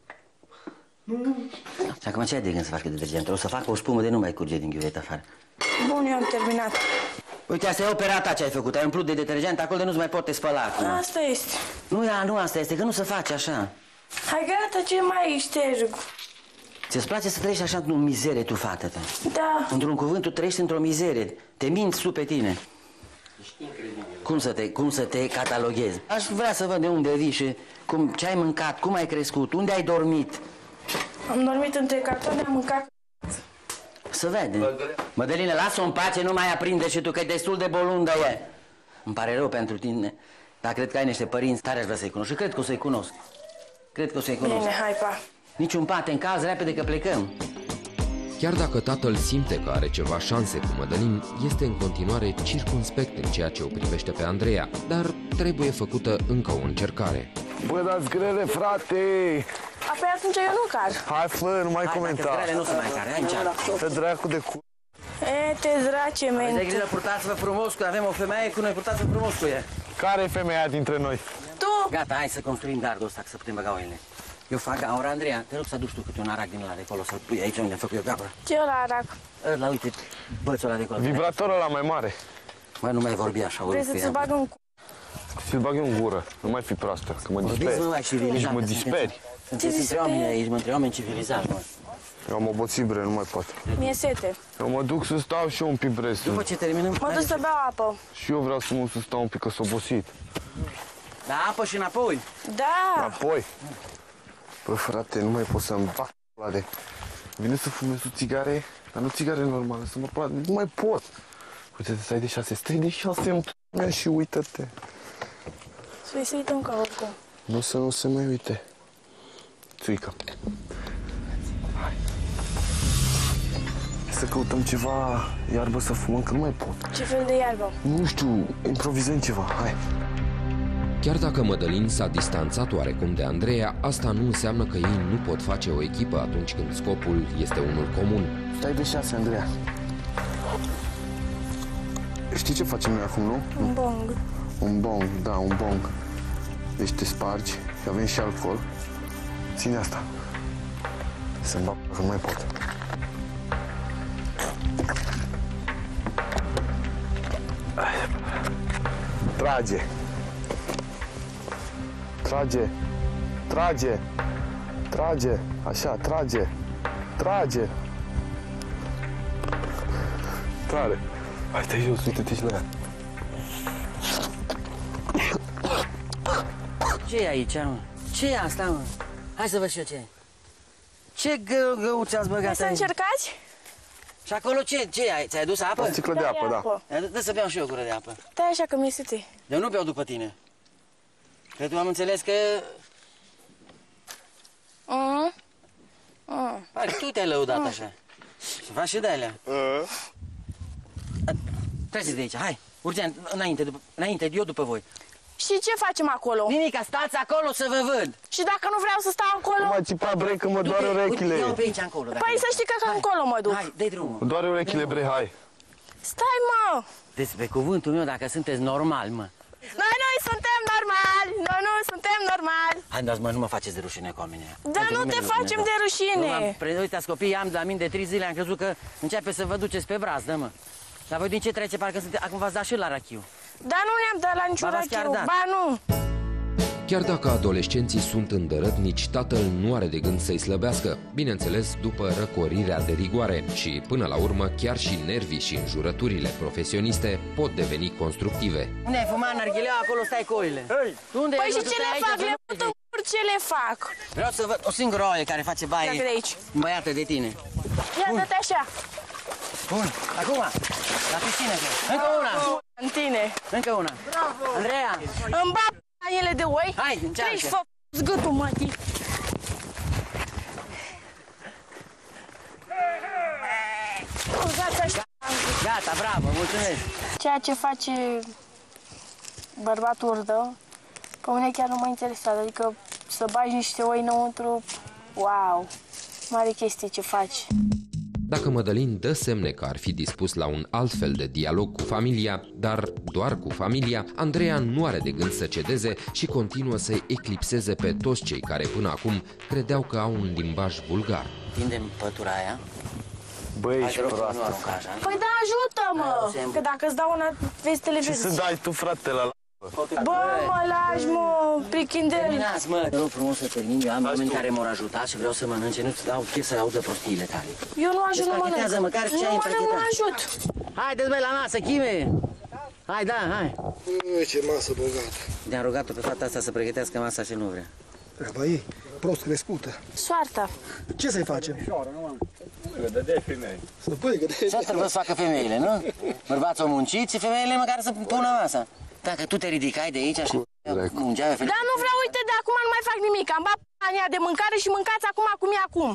Și acum ce ai de gând să faci cu detergentul? O să fac o spumă de nu mai curge din ghiuvetă afară. Bun, eu am terminat. Uite, asta e opera ta ce ai făcut. Ai umplut de detergent acolo de nu-ți mai poate spăla acum. Asta este. Nu, ea, nu asta este, că nu se face așa. Hai, gata, ce mai șterg? Ți-ți place să trăiești așa într-o mizerie, tu, fată ta? Da. Într-un cuvânt, tu trăiești într-o mizerie. Te minți tu pe tine. Cum să te, cum să te cataloghezi? Aș vrea să văd de unde vii și cum, ce ai mâncat, cum ai crescut, unde ai dormit. Am dormit între cartoane, am mâncat. Să vede. Mădăline, lasă-o în pace, nu mai aprinde și tu, că e destul de bolundă e. Îmi pare rău pentru tine, dar cred că ai niște părinți tare, aș vrea să-i cunosc și cred că o să-i cunosc. Cred că o să-i cunosc. Bine, hai, pa. Niciun pate în caz, repede că plecăm. Chiar dacă tatăl simte că are ceva șanse cu Mădălin, este în continuare circumspect în ceea ce o privește pe Andreea, dar trebuie făcută încă o încercare. Bă, dați grele, frate! Apoi atunci eu nu car. Hai, fă, nu mai Hai, comenta. dacă grele nu se mai care, hai încearcă. Fă dracu de cu... E, te drace, Aveți de mente. grijă, purtați-vă frumos, că avem o femeie cu noi, purtați-vă frumos cu ea. Care e femeia dintre noi? Tu! Gata, hai să construim gardul ăsta, să putem băga oile. Eu fac gaura, Andreea, te rog să aduci tu câte un arac din ăla de acolo, să-l pui aici unde am făcut eu gaura. Ce ăla arac? Ăla, uite, bățul ăla de acolo. Vibratorul ăla mai mare. Mă, nu mai vorbi așa, Vrei să-ți bag în cu... Ți-l bag eu în gură, nu mai fi proastă, că mă Vorbiți, disperi. mă, mai civilizat. Nici mă disperi. Sunteți între oameni aici, mă, între oameni civilizați, mă. Eu am obosit, bre, nu mai pot. Mi-e sete. Eu mă duc să stau și eu un pic, bre. După ce terminăm... Mă duc să beau apă. Și eu vreau să mă să stau un pic, că s-a obosit. Da, apă și înapoi. Da! Apoi. Bă, frate, nu mai pot să-mi fac ăla de... Vine să fumez o țigare, dar nu țigare normală, să mă plac. Nu mai pot. Uite-te, stai de șase, stai de șase în mea și uită-te. Să-i să uităm ca oricum. Nu să nu se mai uite. Țuică. Hai. Să căutăm ceva iarbă să fumăm, că nu mai pot. Ce fel de iarbă? Nu știu, improvizăm ceva, hai. Chiar dacă Mădălin s-a distanțat oarecum de Andreea, asta nu înseamnă că ei nu pot face o echipă atunci când scopul este unul comun. Stai de șase, Andreea. Știi ce facem noi acum, nu? Un bong. Un bong, da, un bong. Deci te spargi, și avem și alcool. Ține asta. Să-mi bag, că nu mai pot. Trage. Trage. Trage. Trage. Așa, trage. Trage. Tare. Hai, stai jos, uite-te și la ea. Ce e aici, mă? Ce Ce e asta, mă? Hai să văd și eu ce e. Ce gă găuți ați băgat Hai aici? să încercați? Și acolo ce? Ce ai? Ți-ai adus apă? O sticlă de apă, da. Dă să beau și eu o gură de apă. Stai așa că mi-e sete. Eu nu beau după tine. Că tu am înțeles că... Mm. Mm. Hai, tu te-ai lăudat mm. așa. Și faci și de-alea. Mm. Treceți de aici, hai. Urgent, înainte, după, înainte, eu după voi. Și ce facem acolo? Nimica, stați acolo să vă văd. Și dacă nu vreau să stau acolo? Nu mai țipa, bre, că mă doare urechile. Ia-o pe aici încolo. Păi să știi că ca încolo mă duc. Hai, dă-i drumul. Mă doare urechile, bre, hai. Stai, mă. Deci, pe cuvântul meu, dacă sunteți normal, mă. Noi nu suntem normali. Noi nu suntem normali. Hai, dați, mă, nu mă faceți de rușine cu mine. Dar nu te facem de rușine. Uitați, copii, am de la mine de trei zile, am crezut că începe să vă duceți pe brazdă, mă. Dar voi din ce trece, parcă sunte... acum v-ați dat și la rachiu. Dar nu ne-am dat la niciun rachiu, ba nu. Chiar dacă adolescenții sunt îndărătnici, tatăl nu are de gând să-i slăbească, bineînțeles după răcorirea de rigoare și, până la urmă, chiar și nervii și înjurăturile profesioniste pot deveni constructive. Unde ai fumat narghileu, acolo stai cu oile. Hey. Unde păi și ce le fac? Le mut ce le fac? Vreau să văd o singură oaie care face baie de aici. Băiată de tine. Ia, dă-te așa. Bun, acum, la piscină. Încă una. În tine. Încă una. Bravo. Andreea. Îmi bag ele de oi. Hai, încearcă. Treci, fă zgâtul, mătii. Gata, bravo, mulțumesc. Ceea ce face bărbatul urdă, pe mine chiar nu mă interesează. Adică să bagi niște oi înăuntru, wow, mare chestie ce faci. Dacă Mădălin dă semne că ar fi dispus la un alt fel de dialog cu familia, dar doar cu familia, Andreea nu are de gând să cedeze și continuă să-i eclipseze pe toți cei care până acum credeau că au un limbaj vulgar. Tindem pătura aia. Băi, ești proastă. Păi da, ajută-mă! Că dacă îți dau una, vezi televiziune. Ce să dai tu, frate, la Bă, mă lași, mă, prichindel. Terminați, mă, te rog frumos să termin. Eu am oameni care m-au ajutat și vreau să mănânce. Nu-ți dau chef să audă prostiile tale. Eu nu ajut, nu mănânc. Despachetează măcar ce ai Nu împachetat. mănânc, mă ajut. Haideți, băi, la masă, Chime! Hai, da, hai. Ui, ce masă bogată. Ne-am rugat-o pe fata asta să pregătească masa și nu vrea. Treaba ei, prost crescută. Soarta. Ce să-i facem? Dădeai femei. Să păi, gădeai. Ce trebuie să facă femeile, nu? Bărbați o munciți și femeile măcar să pună masa. Dacă tu te ridicai de aici și mungeai femeile... Dar nu vreau, uite, de acum nu mai fac nimic. Am bat ania de mâncare și mâncați acum, acum e acum.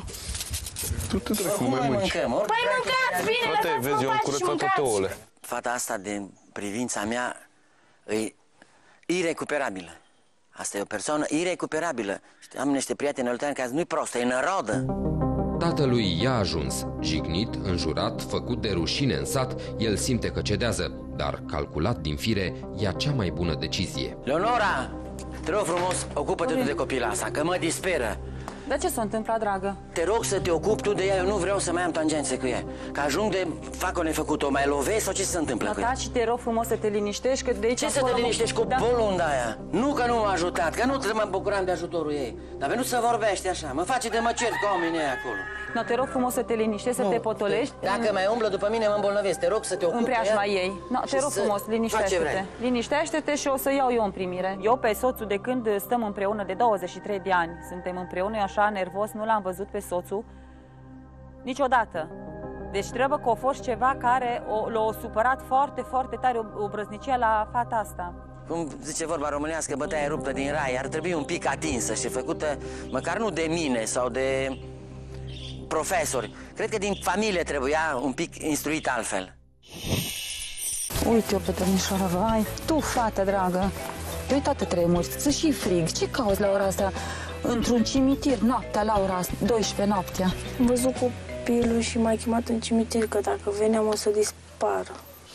Tu te dracu mai mânci. Păi mâncați, bine, lăsați-mă faci și mâncați. Fata asta, de privința mea, e irecuperabilă. Asta e o persoană irecuperabilă. Am niște prieteni olteani care nu-i prostă, e nărodă. Tatălui i-a ajuns. Jignit, înjurat, făcut de rușine în sat, el simte că cedează, dar calculat din fire, ia cea mai bună decizie. Leonora, te rog frumos, ocupă-te tu de copila asta, că mă disperă. Dar ce s-a întâmplat, dragă? Te rog să te ocupi tu de ea, eu nu vreau să mai am tangențe cu ea. Că ajung de fac o nefăcut, o mai lovesc sau ce se întâmplă da, cu ea? Da, și te rog frumos să te liniștești, că de aici... Ce să te liniștești cu da. bolunda aia? Nu că nu m-a ajutat, că nu trebuie mă bucuram de ajutorul ei. Dar venut să vorbește așa, mă face de mă cer cu oamenii acolo. No, te rog frumos să te liniștești, să te potolești. Dacă mai umblă după mine, mă îmbolnăvesc. Te rog să te ocupi în preajma ei. No, te rog frumos, liniștește-te. Liniștește-te și o să iau eu în primire. Eu pe soțul, de când stăm împreună de douăzeci și trei de ani, suntem împreună, eu așa nervos, nu l-am văzut pe soțul niciodată. Deci trebuie că a fost ceva care l-a supărat foarte, foarte tare, o, o brăznicie la fata asta. Cum zice vorba românească, bătaia ruptă din rai, ar trebui un pic atinsă și făcută, măcar nu de mine sau de profesori. Cred că din familie trebuia un pic instruit altfel. Uite-o pe domnișoara, vai, tu, fată dragă, te uitată tremuri, să și frig, ce cauți la ora asta într-un cimitir, noaptea, la ora douăsprezece noaptea? Am văzut copilul și m-a chemat în cimitir, că dacă veneam o să dispară.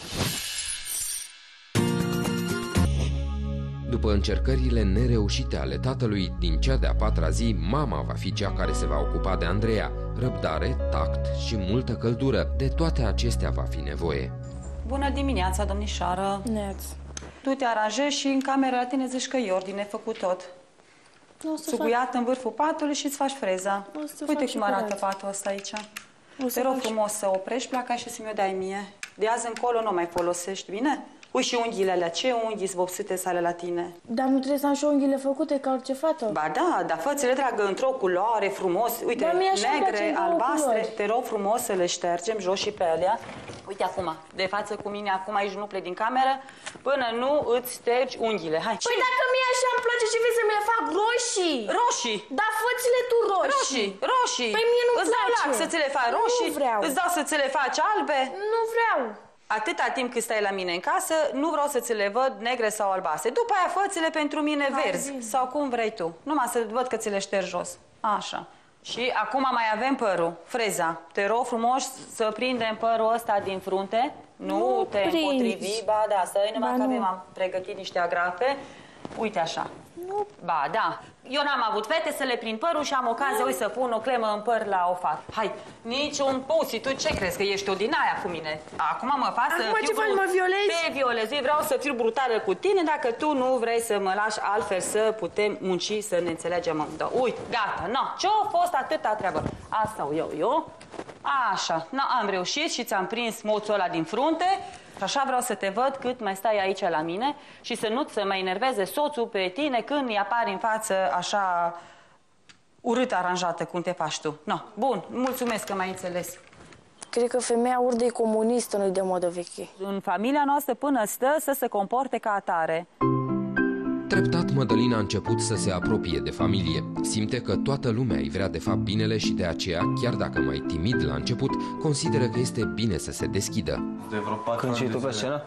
După încercările nereușite ale tatălui, din cea de-a patra zi, mama va fi cea care se va ocupa de Andreea. Răbdare, tact și multă căldură, de toate acestea va fi nevoie. Bună dimineața, domnișoară! Neaț. Tu te aranjezi și în camera la tine zici că e ordine făcut tot. Suguiat în vârful patului și îți faci freza. Uite cum arată patul ăsta aici. Te rog frumos să oprești placa și să mi-o dai mie. De azi încolo nu o mai folosești, bine? Ui, și unghiile alea, ce unghii vopsite sale la tine? Dar nu trebuie să am și unghiile făcute ca orice fată? Ba da, dar fățile, dragă, într-o culoare frumos, uite, Dar mie așa-mi place negre, în două albastre, culori. te rog frumos să le ștergem jos și pe alea. Uite acum, de față cu mine, acum aici nu plec din cameră, până nu îți ștergi unghiile. Hai. Păi dacă mie așa îmi place și vrei să mi le fac roșii. Roșii? Da, fă-ți-le tu roșii. Roșii, roșii. Păi mie nu-mi Îți dau place. lac să ți le faci roșii, Nu vreau. îți dau să ți le faci albe. Nu vreau. Atâta timp cât stai la mine în casă, nu vreau să ți le văd negre sau albastre. După aia fă-ți-le pentru mine verzi sau cum vrei tu. Numai să văd că ți le ștergi jos. Așa. Și acum mai avem părul, freza. Te rog frumos să prindem părul ăsta din frunte. Nu, Nu te prinzi. împotrivi, ba da, stai numai Ba că nu. avem, am pregătit niște agrafe. Uite așa. Nu. Ba da. Eu n-am avut fete să le prind părul și am ocazia, uite, să pun o clemă în păr la o fată. Hai, niciun pusi, tu ce crezi, că ești o din aia cu mine? Acum mă fac să Acum fiu ce faci, brut- mă violezi? Te violez, eu vreau să fiu brutală cu tine dacă tu nu vrei să mă lași altfel să putem munci, să ne înțelegem amândouă. Uite, gata, no, ce-a fost atâta treabă? Asta o iau eu. Așa, no, am reușit și ți-am prins moțul ăla din frunte. Și așa vreau să te văd cât mai stai aici la mine și să nu ți mai enerveze soțul pe tine când îi apari în față așa urât aranjată cum te faci tu. No, bun, mulțumesc că m-ai înțeles. Cred că femeia urdă e comunistă, nu-i de modă veche. În familia noastră până stă să se comporte ca atare. Treptat, Mădălina a început să se apropie de familie. Simte că toată lumea îi vrea de fapt binele și de aceea, chiar dacă mai timid la început, consideră că este bine să se deschidă. De vreo patru Când ani și de tu pe zile. scenă?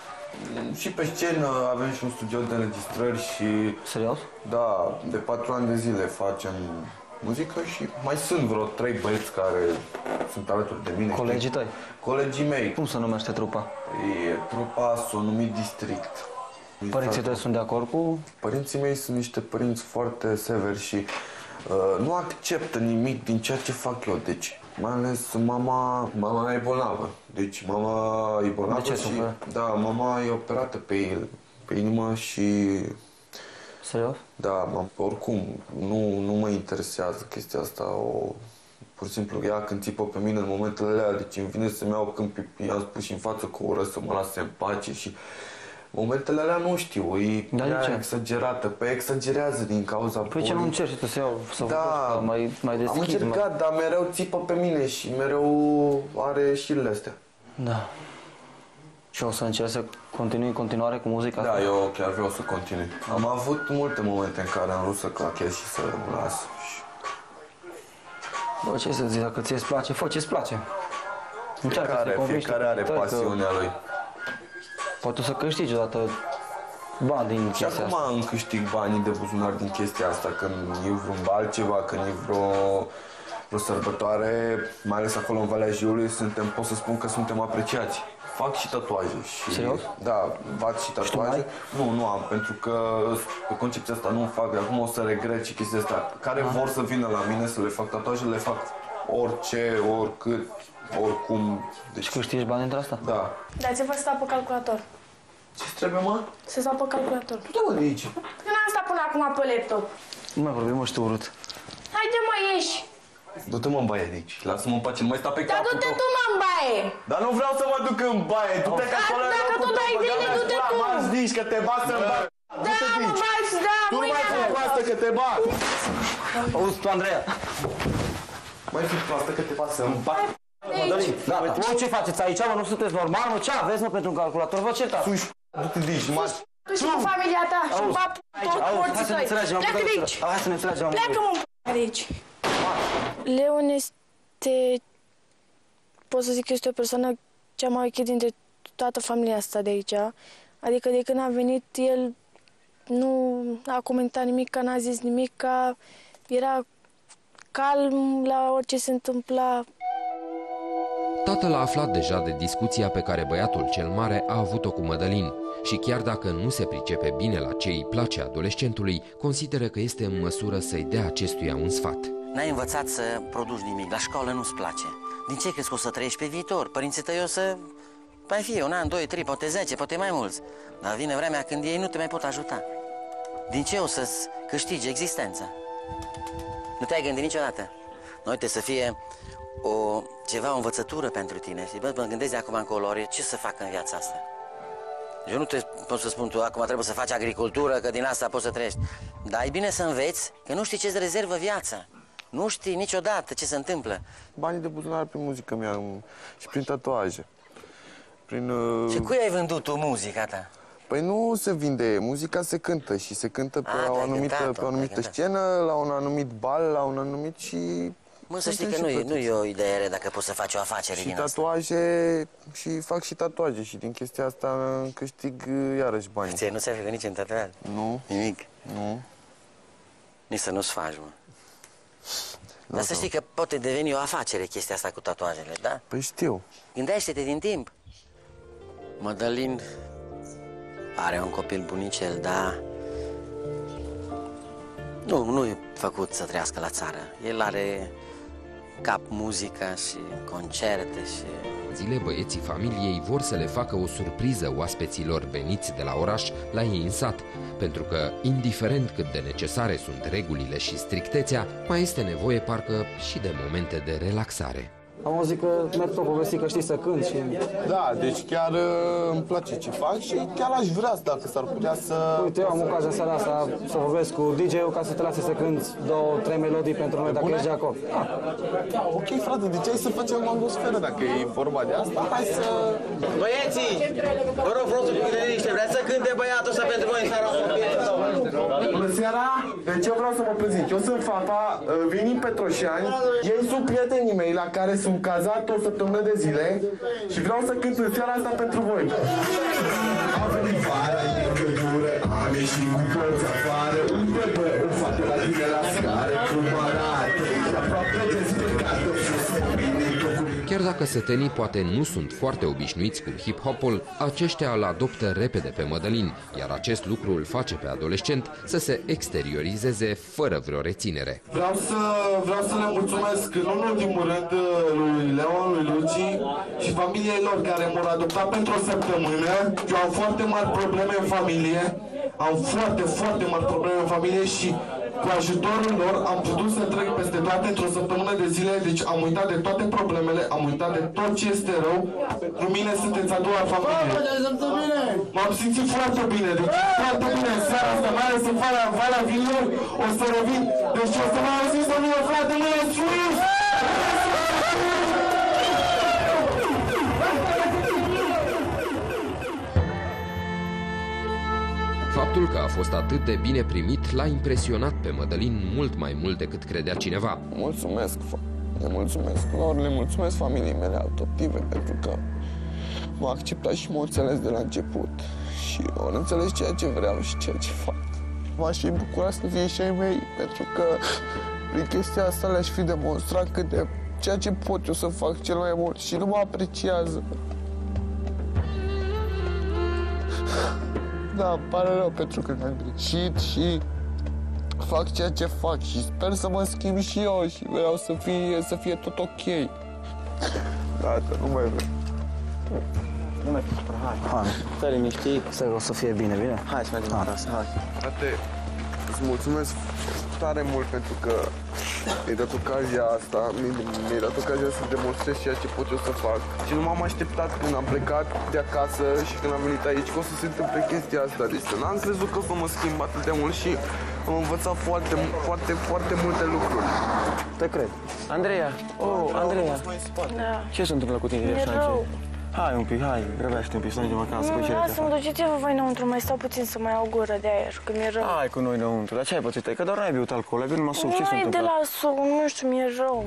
Și pe scenă avem și un studio de înregistrări și... Serios? Da, de patru ani de zile facem muzică și mai sunt vreo trei băieți care sunt alături de mine. Colegii știi? tăi? Colegii mei. Cum se numește trupa? E, trupa s-o numit District. Părinții tăi sunt de acord cu... Părinții mei sunt niște părinți foarte severi și uh, nu acceptă nimic din ceea ce fac eu. Deci, mai ales mama, mama e bolnavă. Deci, mama e bolnavă De ce și... suferă? Da, mama e operată pe, pe inimă și... Serios? Da, mam, oricum, nu, nu mă interesează chestia asta. O, pur și simplu, ea când țipă pe mine în momentele alea, deci îmi vine să-mi iau când i-am spus și în față că ură să mă lase în pace și... Momentele alea nu știu, e Dar de ce? exagerată. Păi exagerează din cauza Păi bolii. ce nu încerci tu să iau, să Da, vorbești, mai, mai deschis? am încercat, mai... dar mereu țipă pe mine și mereu are șirile astea. Da. Și o să încerci să continui în continuare cu muzica Da, asta? eu chiar vreau să continui. Am avut multe momente în care am vrut să clachez și să mă las. Bă, ce să zic, dacă ți-e place, fă ce-ți place. Încearcă să te Fiecare, convingi fiecare pe are tăi că pasiunea lui. Poate o să câștigi odată bani din Și chestia acum asta. îmi câștig banii de buzunar din chestia asta, când e vreun altceva, când e vreo, vreo sărbătoare, mai ales acolo în Valea Jiului, suntem, pot să spun că suntem apreciați. Fac și tatuaje. Și, Serios? Da, fac și tatuaje. Nu, nu am, pentru că pe concepția asta nu fac, acum o să regret și chestia asta. Care vor să vină la mine să le fac tatuaje, le fac orice, oricât, oricum. Deci Și câștigi bani dintre asta? Da. Dați-vă să stau pe calculator. Ce trebuie, mă? Să stau pe calculator. Du-te, mă, de aici. Eu n-am stat până acum pe laptop. Nu mai vorbim, mă, știu urât. Haide mă, ieși. Du-te, mă, în baie de aici. Lasă-mă în pace, nu mai sta pe Dar capul du-te tău. tu, mă, în baie. Dar nu vreau să mă duc în baie. Du-te că Dar acolo e dacă locul tot tău, ai băga bine, mea, du-te pula, tu. m-aș zici că te bați în baie. Da, Du-te de mă, aici. bați, da, Tu mâine mai fi arată. proastă că te bat. Auzi tu, Andreea. Mai fi proastă că te bați în baie. Mădălin, gata. Voi ce faceți aici, mă? Nu sunteți normal, mă? Ce aveți, mă, pentru un calculator? Vă certați? Suși, du-te de aici, mă. Tu și cu familia ta și Auzi, pa aici, tot auzi, hai morții să ne tăi. înțelegem. am Pleacă de putea- aici. Hai să ne înțelegem. am Pleacă, vorbit. mă, de aici. Leon este, pot să zic că este o persoană cea mai ok dintre toată familia asta de aici. Adică de când a venit, el nu a comentat nimic, n-a zis nimic, era calm la orice se întâmpla. Tatăl a aflat deja de discuția pe care băiatul cel mare a avut-o cu Mădălin și chiar dacă nu se pricepe bine la ce îi place adolescentului, consideră că este în măsură să-i dea acestuia un sfat. N-ai învățat să produci nimic, la școală nu-ți place. Din ce crezi că o să trăiești pe viitor? Părinții tăi o să mai fie un an, doi, trei, poate zece, poate mai mulți. Dar vine vremea când ei nu te mai pot ajuta. Din ce o să-ți câștigi existența? Nu te-ai gândit niciodată? Noi trebuie să fie o, ceva, o învățătură pentru tine. Și bă, mă gândesc de acum încolo, ce să fac în viața asta? Eu nu te pot să spun tu, acum trebuie să faci agricultură, că din asta poți să trăiești. Dar e bine să înveți, că nu știi ce-ți rezervă viața. Nu știi niciodată ce se întâmplă. Banii de buzunar pe muzică mi-am și prin tatuaje. Prin, uh... Și cui ai vândut tu muzica ta? Păi nu se vinde, muzica se cântă și se cântă pe A, o anumită, pe o anumită scenă, la un anumit bal, la un anumit și... Mă, să știi că nu e, nu e o idee rea dacă poți să faci o afacere și din tatuaje, asta. Și fac și tatuaje și din chestia asta câștig iarăși bani. Ție nu ți-ai făcut nici în tatuaj? Nu. Nimic? Nu. Nici să nu-ți faci, mă. Dar să știi că poate deveni o afacere chestia asta cu tatuajele, da? Păi știu. Gândește-te din timp. Mădălin are un copil bunicel, dar nu, nu e făcut să trăiască la țară. El are cap muzică și concerte și... Zile băieții familiei vor să le facă o surpriză oaspeților veniți de la oraș la ei în sat, pentru că, indiferent cât de necesare sunt regulile și strictețea, mai este nevoie parcă și de momente de relaxare. Am auzit că merg tot povesti că știi să cânti și... Da, deci chiar uh, îmi place ce fac și chiar aș vrea dacă s-ar putea să... Uite, eu am ocazia seara asta să vorbesc cu D J-ul ca să te lase să cânti două, trei melodii pentru noi, dacă ești de acord. Da, ok, frate, de ce ai să facem atmosferă dacă e vorba de asta? Hai să... Băieții, vă rog frumos să fiți liniște, vreți să cânte băiatul ăsta pentru voi în seara asta? Bună seara! Deci eu vreau să mă prezint. Eu sunt Fata, Vini Petroșani. Ei sunt prietenii mei la care sunt cazat o săptămână de zile și vreau să cânt în seara asta pentru voi. Am venit vara din căldură, am ieșit cu toți afară. Uite bă, o fată la tine la scară, cum arată, și aproape dezbrăcată, și se bine tot. Chiar dacă sătenii poate nu sunt foarte obișnuiți cu hip-hopul, aceștia îl adoptă repede pe Mădălin, iar acest lucru îl face pe adolescent să se exteriorizeze fără vreo reținere. Vreau să, vreau să le mulțumesc, nu în ultimul rând, lui Leon, lui Luci și familiei lor care m-au adoptat pentru o săptămână. Eu am foarte mari probleme în familie, am foarte, foarte mari probleme în familie și cu ajutorul lor am putut să trec peste toate într-o săptămână de zile, deci am uitat de toate problemele, am uitat de tot ce este rău. Pentru mine sunteți a doua familie. M-am simțit foarte bine, deci foarte bine în seara asta, mai ales în Valea, Valea Vinilor, o să revin, deci o să mă auziți de mine, frate, mâine sus! Faptul că a fost atât de bine primit l-a impresionat pe Mădălin mult mai mult decât credea cineva. Mulțumesc, le mulțumesc lor, le mulțumesc familiei mele adoptive pentru că m-a acceptat și m-a înțeles de la început și au înțeles ceea ce vreau și ceea ce fac. M-aș fi bucurat să fie și ai mei, pentru că prin chestia asta le-aș fi demonstrat cât de ceea ce pot eu să fac cel mai mult și nu mă apreciază. Da, îmi pare rău pentru că am greșit și fac ceea ce fac și sper să mă schimb și eu și vreau să fie, să fie tot ok. Gata, nu mai vreau. Nu mai fi hai. Hai. Stai liniștit. Stai că o să fie bine, bine? Hai să mergem acasă, hai. Frate, îți mulțumesc tare mult pentru că mi-ai dat ocazia asta, mi-ai dat ocazia să demonstrez ceea ce pot eu să fac. Și nu m-am așteptat când am plecat de acasă și când am venit aici că o să se întâmple chestia asta. Deci n-am crezut că o să mă schimb atât de mult și am învățat foarte, foarte, foarte multe lucruri. Te cred. Andreea, oh, Andreea, Da. ce se întâmplă cu tine de așa? Hai un pic, hai, grăbește un pic, să mergem acasă. Nu, lasă-mă, duceți-vă voi înăuntru, mai stau puțin să mai iau gură de aer, că mi-e rău. Hai cu noi înăuntru, dar ce ai pățit? Că doar n-ai beut alcool, ai beut numai suc, ce se Nu e întâmplă? de la suc, nu știu, mi-e rău.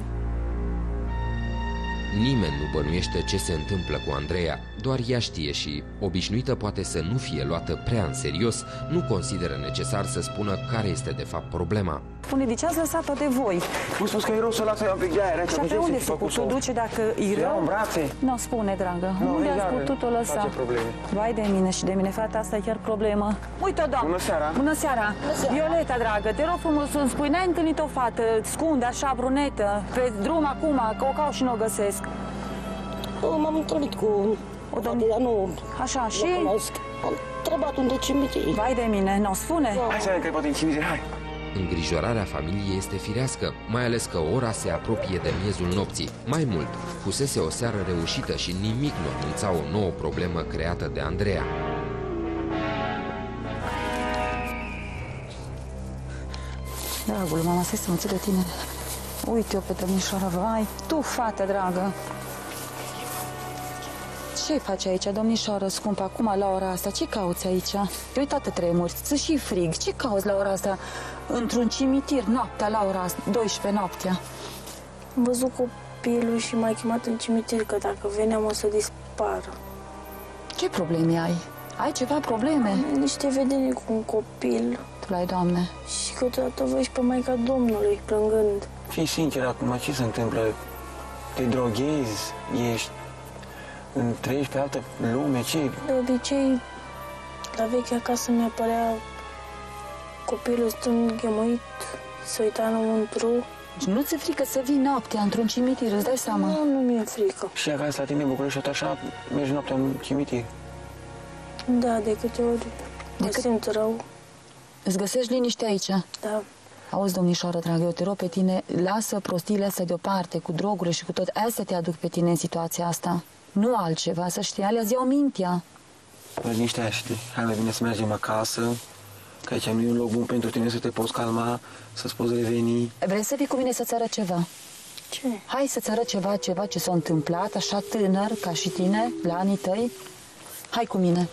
Nimeni nu bănuiește ce se întâmplă cu Andreea, doar ea știe și, obișnuită poate să nu fie luată prea în serios, nu consideră necesar să spună care este de fapt problema. Spune, de ce ați lăsat toate voi? Nu spus că e rău să lasă un pic de aer aici. Și pe unde se putu duce dacă e rău? Iau în brațe. Nu, spune, dragă, Nu, unde e ați iară. putut-o lăsa? Face probleme. Vai de mine și de mine, fata asta e chiar problemă. Uite-o, doamnă! Bună seara! Bună seara! Violeta, dragă, te rog frumos să-mi spui, n-ai întâlnit o fată scundă, așa, brunetă, pe drum acum, că o caut și nu o găsesc? M-am întâlnit cu o doamnă, dar nu... Așa, și? Nu cunosc. Am întrebat unde cimitir. Vai de mine, nu, spune! Hai să vedem că e poate în cimitir, hai! Îngrijorarea familiei este firească, mai ales că ora se apropie de miezul nopții. Mai mult, fusese o seară reușită și nimic nu anunța o nouă problemă creată de Andreea. Dragul, mama, stai să mă țin de tine. Uite-o pe domnișoara, vai, tu, fată dragă. Ce faci aici, domnișoară scumpă, acum la ora asta? Ce cauți aici? Te uitată tremuri, ți și frig. Ce cauți la ora asta într-un cimitir, noaptea, la ora douăsprezece noaptea? Am văzut copilul și m-a chemat în cimitir, că dacă veneam o să dispară. Ce probleme ai? Ai ceva probleme? Am niște vedenie cu un copil. Tu l-ai, Doamne? Și câteodată văd și pe Maica Domnului plângând. Fii sincer acum, ce se întâmplă? Te droghezi? Ești... trăiești pe altă lume? Ce? De obicei, la vechea casă mi-apărea copilul stând ghemuit, se uita înăuntru. Nu ți-e frică să vii noaptea într-un cimitir, îți dai seama? Nu, nu mi-e frică. Și acasă la tine în București, tot așa, mergi noaptea în cimitir? Da, de câte ori mă simt rău. Îți găsești liniște aici? Da. Auzi, domnișoară dragă, eu te rog pe tine, lasă prostiile astea deoparte, cu drogurile și cu tot. Astea te aduc pe tine în situația asta. Nu altceva, să știi, alea îți iau mintea. Liniștește, hai mai bine să mergem acasă, că aici nu e un loc bun pentru tine să te poți calma, să-ți poți reveni. Vrei să vii cu mine să-ți arăt ceva? Ce? Hai să-ți arăt ceva, ceva ce s-a întâmplat, așa tânăr, ca și tine, la anii tăi. Hai cu mine.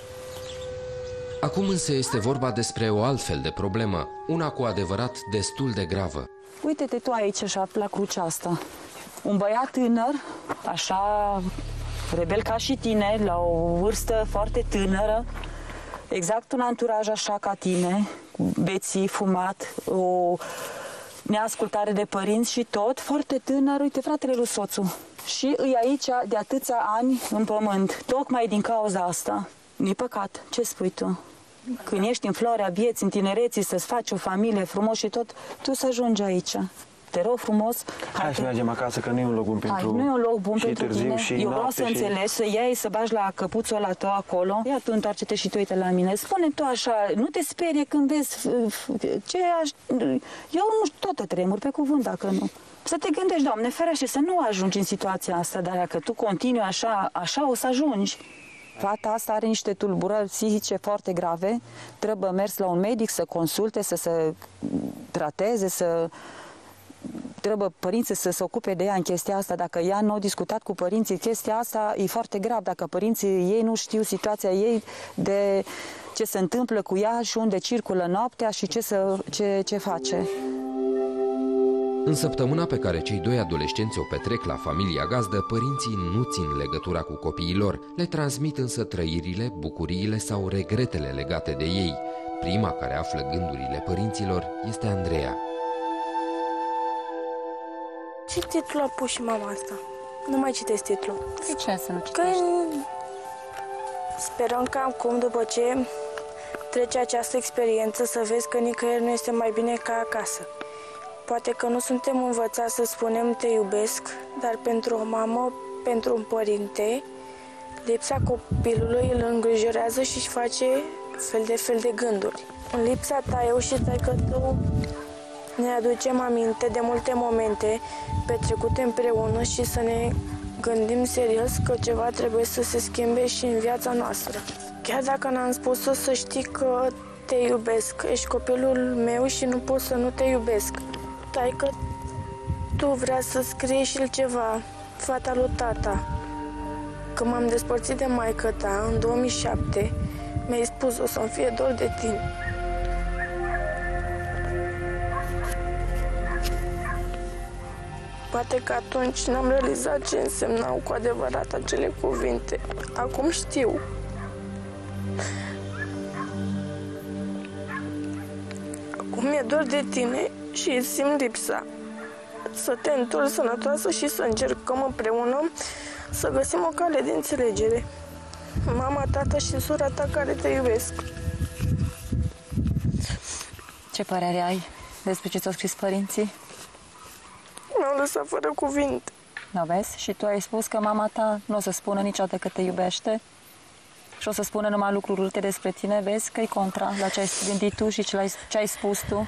Acum însă este vorba despre o altfel de problemă, una cu adevărat destul de gravă. Uite-te tu aici, așa, la crucea asta. Un băiat tânăr, așa, rebel ca și tine, la o vârstă foarte tânără, exact un anturaj așa ca tine, beții, fumat, o neascultare de părinți și tot, foarte tânăr, uite, fratele lui soțul. Și îi aici de atâția ani în pământ, tocmai din cauza asta. Nu-i păcat, ce spui tu? Când ești în floarea vieții, în tinereții, să-ți faci o familie frumos și tot, tu să ajungi aici. Te rog frumos. Hai, hai să mergem acasă, că nu e un loc bun pentru... Hai, nu e un loc bun pentru tine. Și eu vreau să și... înțelegi, să iei, să bagi la căpuțul ăla tău acolo. Ia tu, întoarce-te și tu, uite la mine. Spune tu așa, nu te sperie când vezi ce aș... Eu nu știu, tot tremur pe cuvânt, dacă nu. Să te gândești, Doamne ferește, să nu ajungi în situația asta, dar dacă tu continui așa, așa o să ajungi. Fata asta are niște tulburări psihice foarte grave, trebuie mers la un medic să consulte, să se trateze, să... Trebuie părinții să se ocupe de ea în chestia asta. Dacă ea nu a discutat cu părinții, chestia asta e foarte grav. Dacă părinții ei nu știu situația ei, de ce se întâmplă cu ea și unde circulă noaptea și ce, să, ce, ce face. În săptămâna pe care cei doi adolescenți o petrec la familia gazdă, părinții nu țin legătura cu copiii lor, le transmit însă trăirile, bucuriile sau regretele legate de ei. Prima care află gândurile părinților este Andreea. Ce titlu a pus și mama asta? Nu mai citesc titlul. De ce să nu citești? Că sperăm că acum, după ce trece această experiență, să vezi că nicăieri nu este mai bine ca acasă. Poate că nu suntem învățați să spunem te iubesc, dar pentru o mamă, pentru un părinte, lipsa copilului îl îngrijorează și își face fel de fel de gânduri. În lipsa ta, eu și taică-tu ne aducem aminte de multe momente petrecute împreună și să ne gândim serios că ceva trebuie să se schimbe și în viața noastră. Chiar dacă n-am spus-o, să știi că te iubesc. Ești copilul meu și nu pot să nu te iubesc. Taică, tu vrea să scrie și el ceva, fata lui tata. Când m-am despărțit de maică ta, în două mii șapte, mi-ai spus o să-mi fie dor de tine. Poate că atunci n-am realizat ce însemnau cu adevărat acele cuvinte. Acum știu. Acum mi-e dor de tine și îți simt lipsa. Să te întorci sănătoasă și să încercăm împreună să găsim o cale de înțelegere. Mama, tata și sora ta care te iubesc. Ce părere ai despre ce ți-au scris părinții? M-au lăsat fără cuvinte. Nu vezi? Și tu ai spus că mama ta nu o să spună niciodată că te iubește și o să spună numai lucruri urâte despre tine. Vezi că e contra la ce ai gândit tu și ce ai, ce ai spus tu.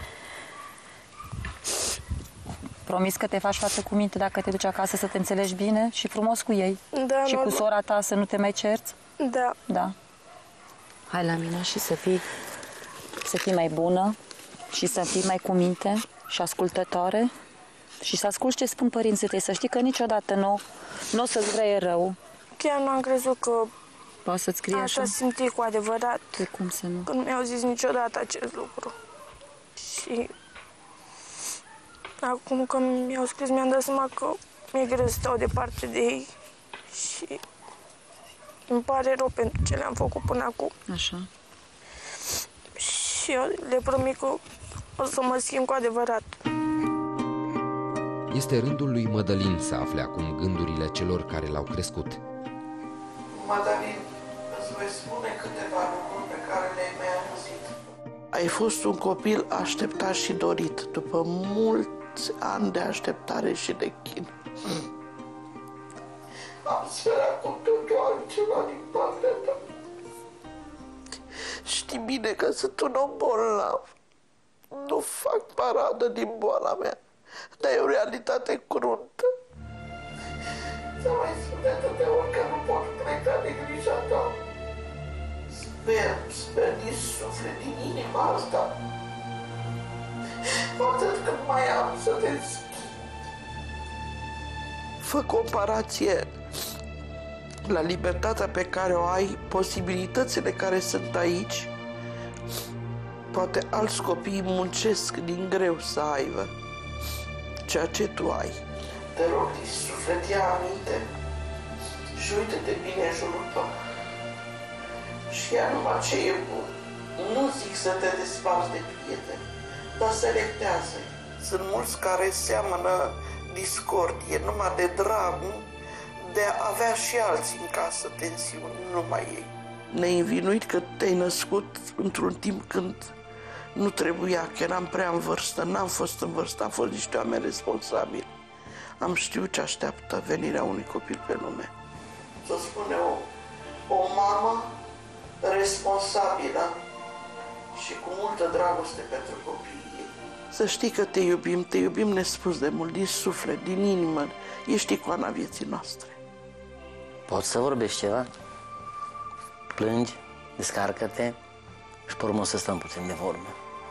Promis că te faci față cu minte dacă te duci acasă să te înțelegi bine și frumos cu ei. Da, și mama. cu sora ta să nu te mai cerți? Da. Da. Hai la mine și să fii, să fii mai bună și să fii mai cu minte și ascultătoare și să asculți ce spun părinții tăi, să știi că niciodată nu, nu o să-ți vrea rău. Chiar nu am crezut că poate să-ți scrie așa. Așa simți cu adevărat. De cum să nu? Că nu mi-au zis niciodată acest lucru. Și acum că mi-au scris, mi-am dat seama că mi-e greu să stau departe de ei. Și îmi pare rău pentru ce le-am făcut până acum. Așa. Și eu le promit că o să mă schimb cu adevărat. Este rândul lui Mădălin să afle acum gândurile celor care l-au crescut. Mădălin, îți voi spune câteva lucruri pe care le-ai mai auzit. Ai fost un copil așteptat și dorit, după mulți ani de așteptare și de chin. Am sperat cu totul altceva din partea ta. Știi bine că sunt un om bolnav. Nu fac paradă din boala mea, dar e o realitate cruntă. Să mai spun de atâtea ori că nu pot pleca de grija ta. Sper, sper din suflet, din inima asta. Atât cât mai am să te schimb. Fă comparație la libertatea pe care o ai, posibilitățile care sunt aici. Poate alți copii muncesc din greu să aibă ceea ce tu ai. Te rog din suflet, ia aminte și uite-te bine în jurul tău. Și ia numai ce e bun. Nu zic să te desparți de prieteni, dar selectează-i. Sunt mulți care seamănă discordie numai de dragul de a avea și alții în casă tensiuni, nu numai ei. Neînvinuit că te-ai născut într-un timp când nu trebuia, că eram prea în vârstă, n-am fost în vârstă, am fost niște oameni responsabili. Am știut ce așteaptă venirea unui copil pe lume. Să spune o, o mamă responsabilă și cu multă dragoste pentru copiii ei. Să știi că te iubim, te iubim nespus de mult, din suflet, din inimă. Ești icoana vieții noastre. Poți să vorbești ceva? Plângi, descarcă-te și pe urmă să stăm puțin de vorbă.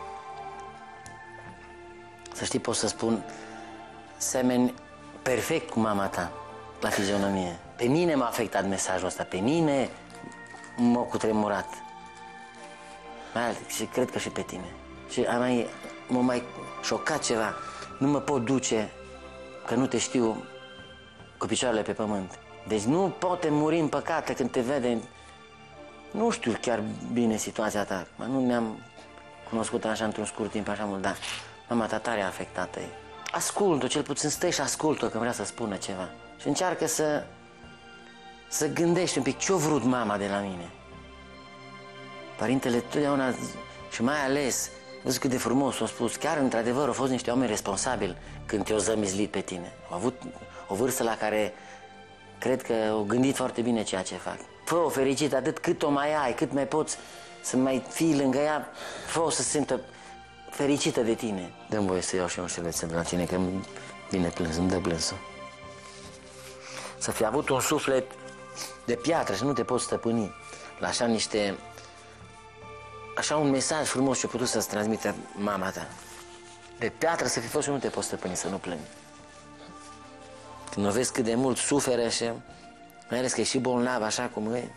Să știi, pot să spun, semeni perfect cu mama ta, la fizionomie. Pe mine m-a afectat mesajul ăsta, pe mine m-a cutremurat. Mai ales, și cred că și pe tine. Și a mai, m-a mai șocat ceva. Nu mă pot duce, că nu te știu, cu picioarele pe pământ. Deci nu poate muri în păcate când te vede. Nu știu chiar bine situația ta. Nu ne-am cunoscut așa într-un scurt timp, așa mult, dar mama ta tare afectată e. Ascult-o, cel puțin stai și ascult-o că vrea să spună ceva. Și încearcă să, să gândești un pic ce-a vrut mama de la mine. Părintele totdeauna, și mai ales, văzut cât de frumos s-a spus, chiar într-adevăr au fost niște oameni responsabili când te-au zămislit pe tine. Au avut o vârstă la care cred că au gândit foarte bine ceea ce fac. Fă-o fericit atât cât o mai ai, cât mai poți să mai fii lângă ea, fă-o să se simtă fericită de tine. Dă-mi voie să iau și un șervețel de la tine, că vine plâns, îmi dă plânsul. Să fi avut un suflet de piatră și nu te poți stăpâni la așa niște... Așa un mesaj frumos ce-a putut să-ți transmită mama ta. De piatră să fi fost și nu te poți stăpâni, să nu plângi. Când o vezi cât de mult suferă și mai ales că e și bolnav așa cum e.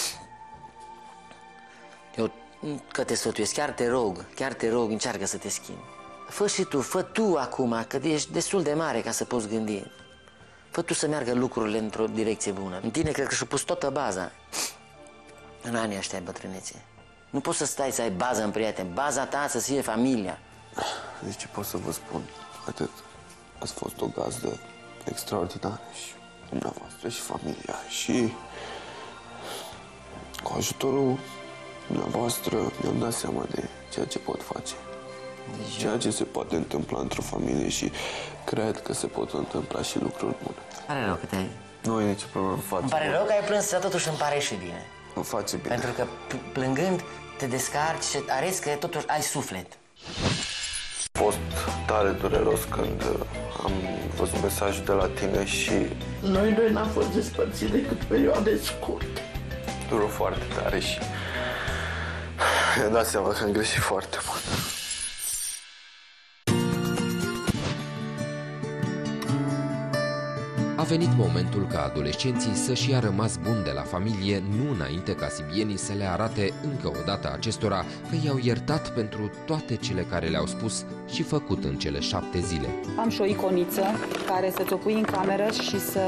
Eu că te sfătuiesc, chiar te rog, chiar te rog, încearcă să te schimbi. Fă și tu, fă tu acum, că ești destul de mare ca să poți gândi. Fă tu să meargă lucrurile într-o direcție bună. În tine cred că și-a pus toată baza în anii ăștia bătrânețe. Nu poți să stai să ai bază în prieteni, baza ta să fie familia. Deci ce pot să vă spun? Atât. Ați fost o gazdă extraordinară și dumneavoastră și familia și cu ajutorul dumneavoastră mi-am dat seama de ceea ce pot face. Deci ceea ce se poate întâmpla într-o familie și cred că se pot întâmpla și lucruri bune. Pare rău că te-ai... Nu e nicio problemă, face. Îmi pare rău că ai plâns, dar totuși îmi pare și bine. Îmi face bine. Pentru că plângând te descarci și arăți că totuși ai suflet. A fost tare dureros când am văzut mesajul de la tine și... Noi doi n-am fost despărțiți decât perioade scurte. Dură foarte tare și... mi-am dat seama că am greșit foarte mult. A venit momentul ca adolescenții să-și ia rămas bun de la familie, nu înainte ca sibienii să le arate încă o dată acestora că i-au iertat pentru toate cele care le-au spus și făcut în cele șapte zile. Am și o iconiță care să ți-o pui în cameră și să...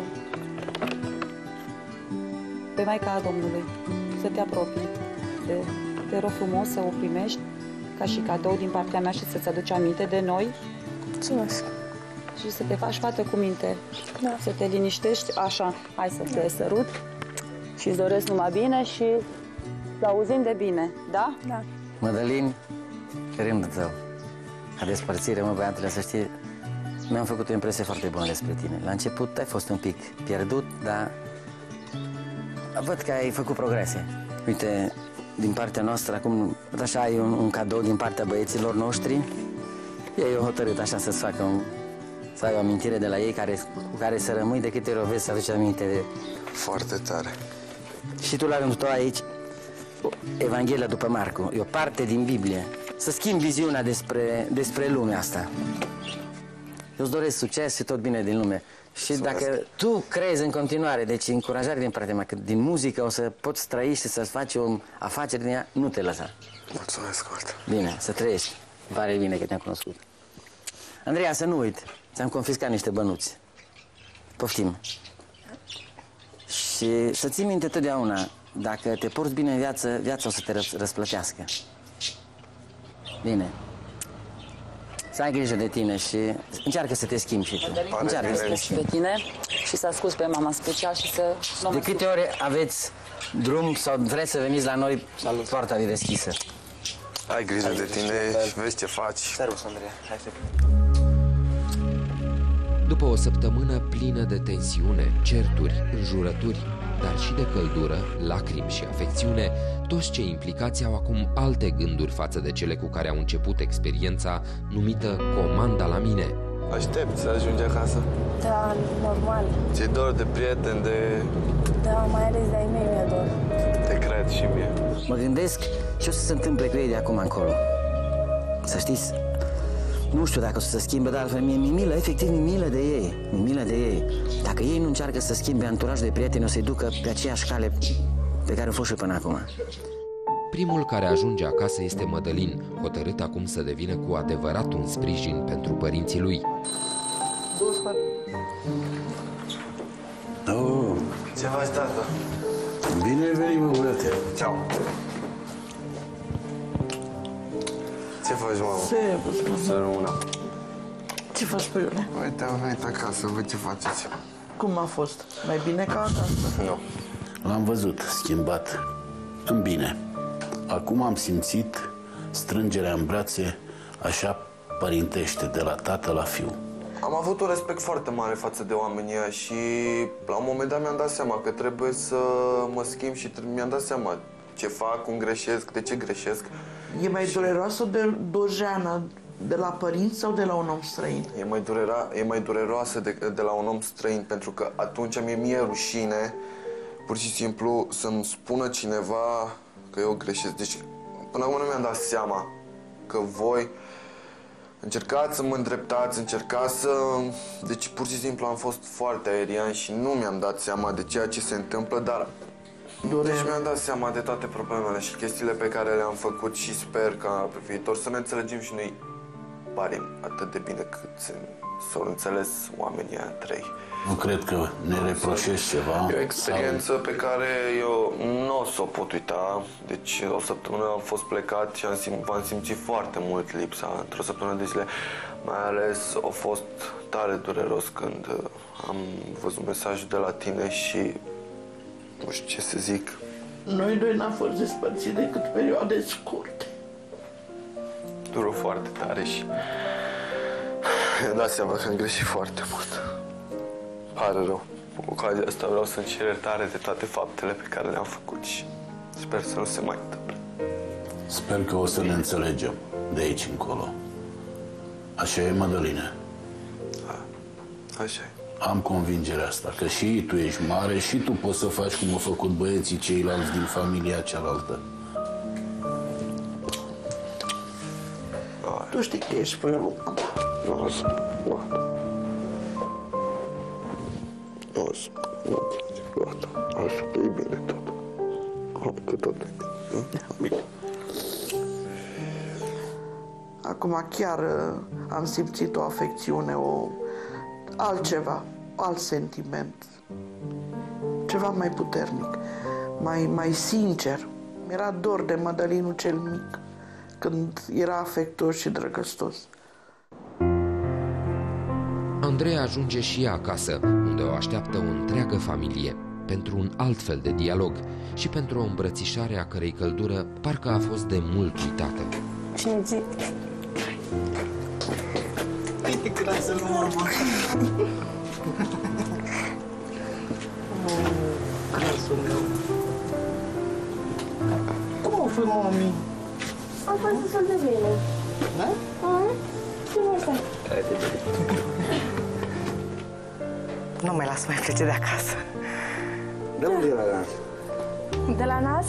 pe Maica Domnului, să te apropii. De... Te rog frumos să o primești ca și cadou din partea mea și să-ți aduci aminte de noi. Mulțumesc. Și să te faci fată cu minte. Da. Să te liniștești. Așa, hai să te sărut și îți doresc numai bine și să auzim de bine, da? Da. Mădălin, rândul tău. A despărțire, mă, băiatule, să știi, mi-am făcut o impresie foarte bună despre tine. La început ai fost un pic pierdut, dar văd că ai făcut progrese. Uite, din partea noastră, acum, așa, ai un, un cadou din partea băieților noștri. Ei au hotărât așa să-ți facă un... să ai o amintire de la ei care, cu care să rămâi de câte ori o vezi să aduci aminte de... Foarte tare. Și tu la rândul tău aici, Evanghelia după Marcu, e o parte din Biblie. Să schimbi viziunea despre, despre lumea asta. Eu îți doresc succes și tot bine din lume. Și dacă tu crezi în continuare, deci încurajare din partea mea, că din muzică o să poți trăi și să-ți faci o afacere din ea, nu te lăsa. Mulțumesc mult. Bine, să trăiești. Îmi pare bine că te-am cunoscut. Andreea, să nu uit, ți-am confiscat niște bănuți. Poftim. Și să ții minte totdeauna, dacă te porți bine în viață, viața o să te răsplătească. Bine. Să ai grijă de tine și încearcă să te schimbi și tu. Încearcă să te schimbi. Pe tine și să asculți pe mama special și să... De câte ori aveți drum sau vreți să veniți la noi, poarta e deschisă. Ai grijă de tine și vezi ce faci. Servus, Andreea. Hai să... După o săptămână plină de tensiune, certuri, înjurături, dar și de căldură, lacrimi și afecțiune, toți cei implicați au acum alte gânduri față de cele cu care au început experiența numită Comanda la mine. Aștept să ajungi acasă? Da, normal. Ți-e dor de prieteni, de... Da, mai ales de ai mei mi-e dor. Te cred și mie. Mă gândesc ce o să se întâmple cu ei de acum încolo. Să știți, nu știu dacă o să se schimbe, dar altfel mie mi-e milă, efectiv mi-e milă de ei. Mi-e milă de ei. Dacă ei nu încearcă să schimbe anturajul de prieteni, o să-i ducă pe aceeași cale pe care o fost și până acum. Primul care ajunge acasă este Mădălin, hotărât acum să devină cu adevărat un sprijin pentru părinții lui. Oh, ce faci, tata? Bine ai venit, mă, băiate. Ceau. Ce faci, mamă? Servus, să rămână. Ce faci, Păiule? Uite, am venit acasă, văd ce faceți. Cum a fost? Mai bine ca acasă? Nu. L-am văzut, schimbat. În bine. Acum am simțit strângerea în brațe, așa părintește, de la tată la fiu. Am avut un respect foarte mare față de oamenii ăia și la un moment dat mi-am dat seama că trebuie să mă schimb și mi-am dat seama ce fac, cum greșesc, de ce greșesc. E mai dureroasă de dojeană de la părinți sau de la un om străin? E mai, durera, e mai dureroasă de, de la un om străin, pentru că atunci mi-e mie rușine, pur și simplu, să-mi spună cineva că eu greșesc. Deci, până acum nu mi-am dat seama că voi încercați să mă îndreptați, încercați să... Deci, pur și simplu, am fost foarte aerian și nu mi-am dat seama de ceea ce se întâmplă, dar... Dure. Deci mi-am dat seama de toate problemele și chestiile pe care le-am făcut și sper ca pe viitor să ne înțelegem și noi pare atât de bine cât s-au înțeles oamenii ăia între ei. Nu cred că ne reproșești ceva. E o experiență sau... pe care eu nu o să o pot uita. Deci o săptămână am fost plecat și am sim- v-am simțit foarte mult lipsa într-o săptămână de zile. Mai ales a fost tare dureros când am văzut mesajul de la tine și nu știu ce să zic. Noi doi n-am fost despărțiți decât perioade scurte. Dură foarte tare și mi-am dat seama că am greșit foarte mult. Pare rău. Cu ocazia asta vreau să-mi cer iertare de toate faptele pe care le-am făcut și sper să nu se mai întâmple. Sper că o să ne înțelegem de aici încolo. Așa e, Mădăline? Da, așa e. Am convingerea asta, că și tu ești mare și tu poți să faci cum au făcut băieții ceilalți din familia cealaltă. Tu știi că ești pe lumea. Nu, nu. Azi, nu, gata, așa, e bine tot. Hai că tot e bine. Acum chiar uh, am simțit o afecțiune, o altceva, alt sentiment, ceva mai puternic, mai, mai sincer. Mi-era dor de Mădălinul cel mic, când era afectuos și drăgăstos. Andreea ajunge și ea acasă, unde o așteaptă o întreagă familie, pentru un alt fel de dialog și pentru o îmbrățișare a cărei căldură parcă a fost de mult uitată. Cine zi? Uite grasă, mama. Grasul meu. Cum o fi, mami? Am fost destul de bine. Da? Ce nu stai? Nu mai las să mai plece de acasă. De unde e la nas? De la nas?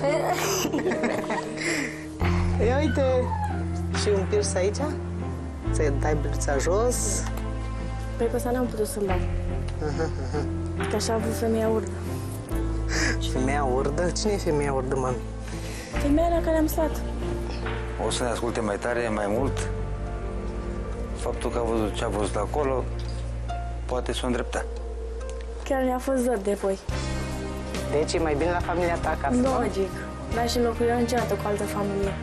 Ia uite, și un pirs aici? Să-i dai bluța jos. Păi pe ăsta n-am putut să-l dau. Că așa a avut femeia urdă. Femeia urdă? Cine e femeia urdă, mami? Femeia la care am stat. O să ne asculte mai tare, mai mult. Faptul că a văzut ce a văzut acolo, poate s-o îndrepta. Chiar mi-a fost zor de voi. Deci e mai bine la familia ta acasă, nu? Logic. Dar și locuirea niciodată cu altă familie.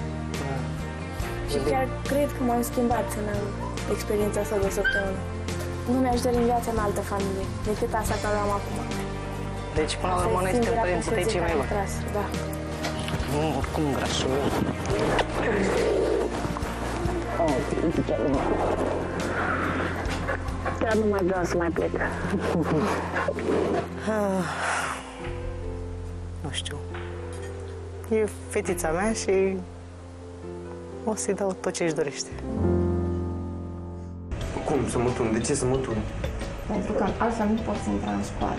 Și chiar cred că m-am schimbat în experiența asta de săptămână. Nu mi-aș dori în viața în altă familie, decât asta care am acum. Deci, până la urmă, noi suntem părinții tăi cei mai buni. Da. Nu, oricum, grașul meu. Chiar nu mai vreau să mai plec. Nu știu. E fetița mea și o să-i dau tot ce își dorește. Cum să mă tun? De ce să mă tun? Pentru că altfel nu poți intra în școală.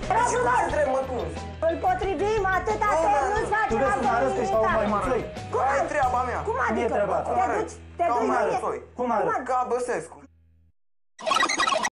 Îl potrivim atâta timp, nu-ți face la domnică. Cum e treaba mea? Cum adică? Te duci, te duci, Cum arăți? Ca Băsescu.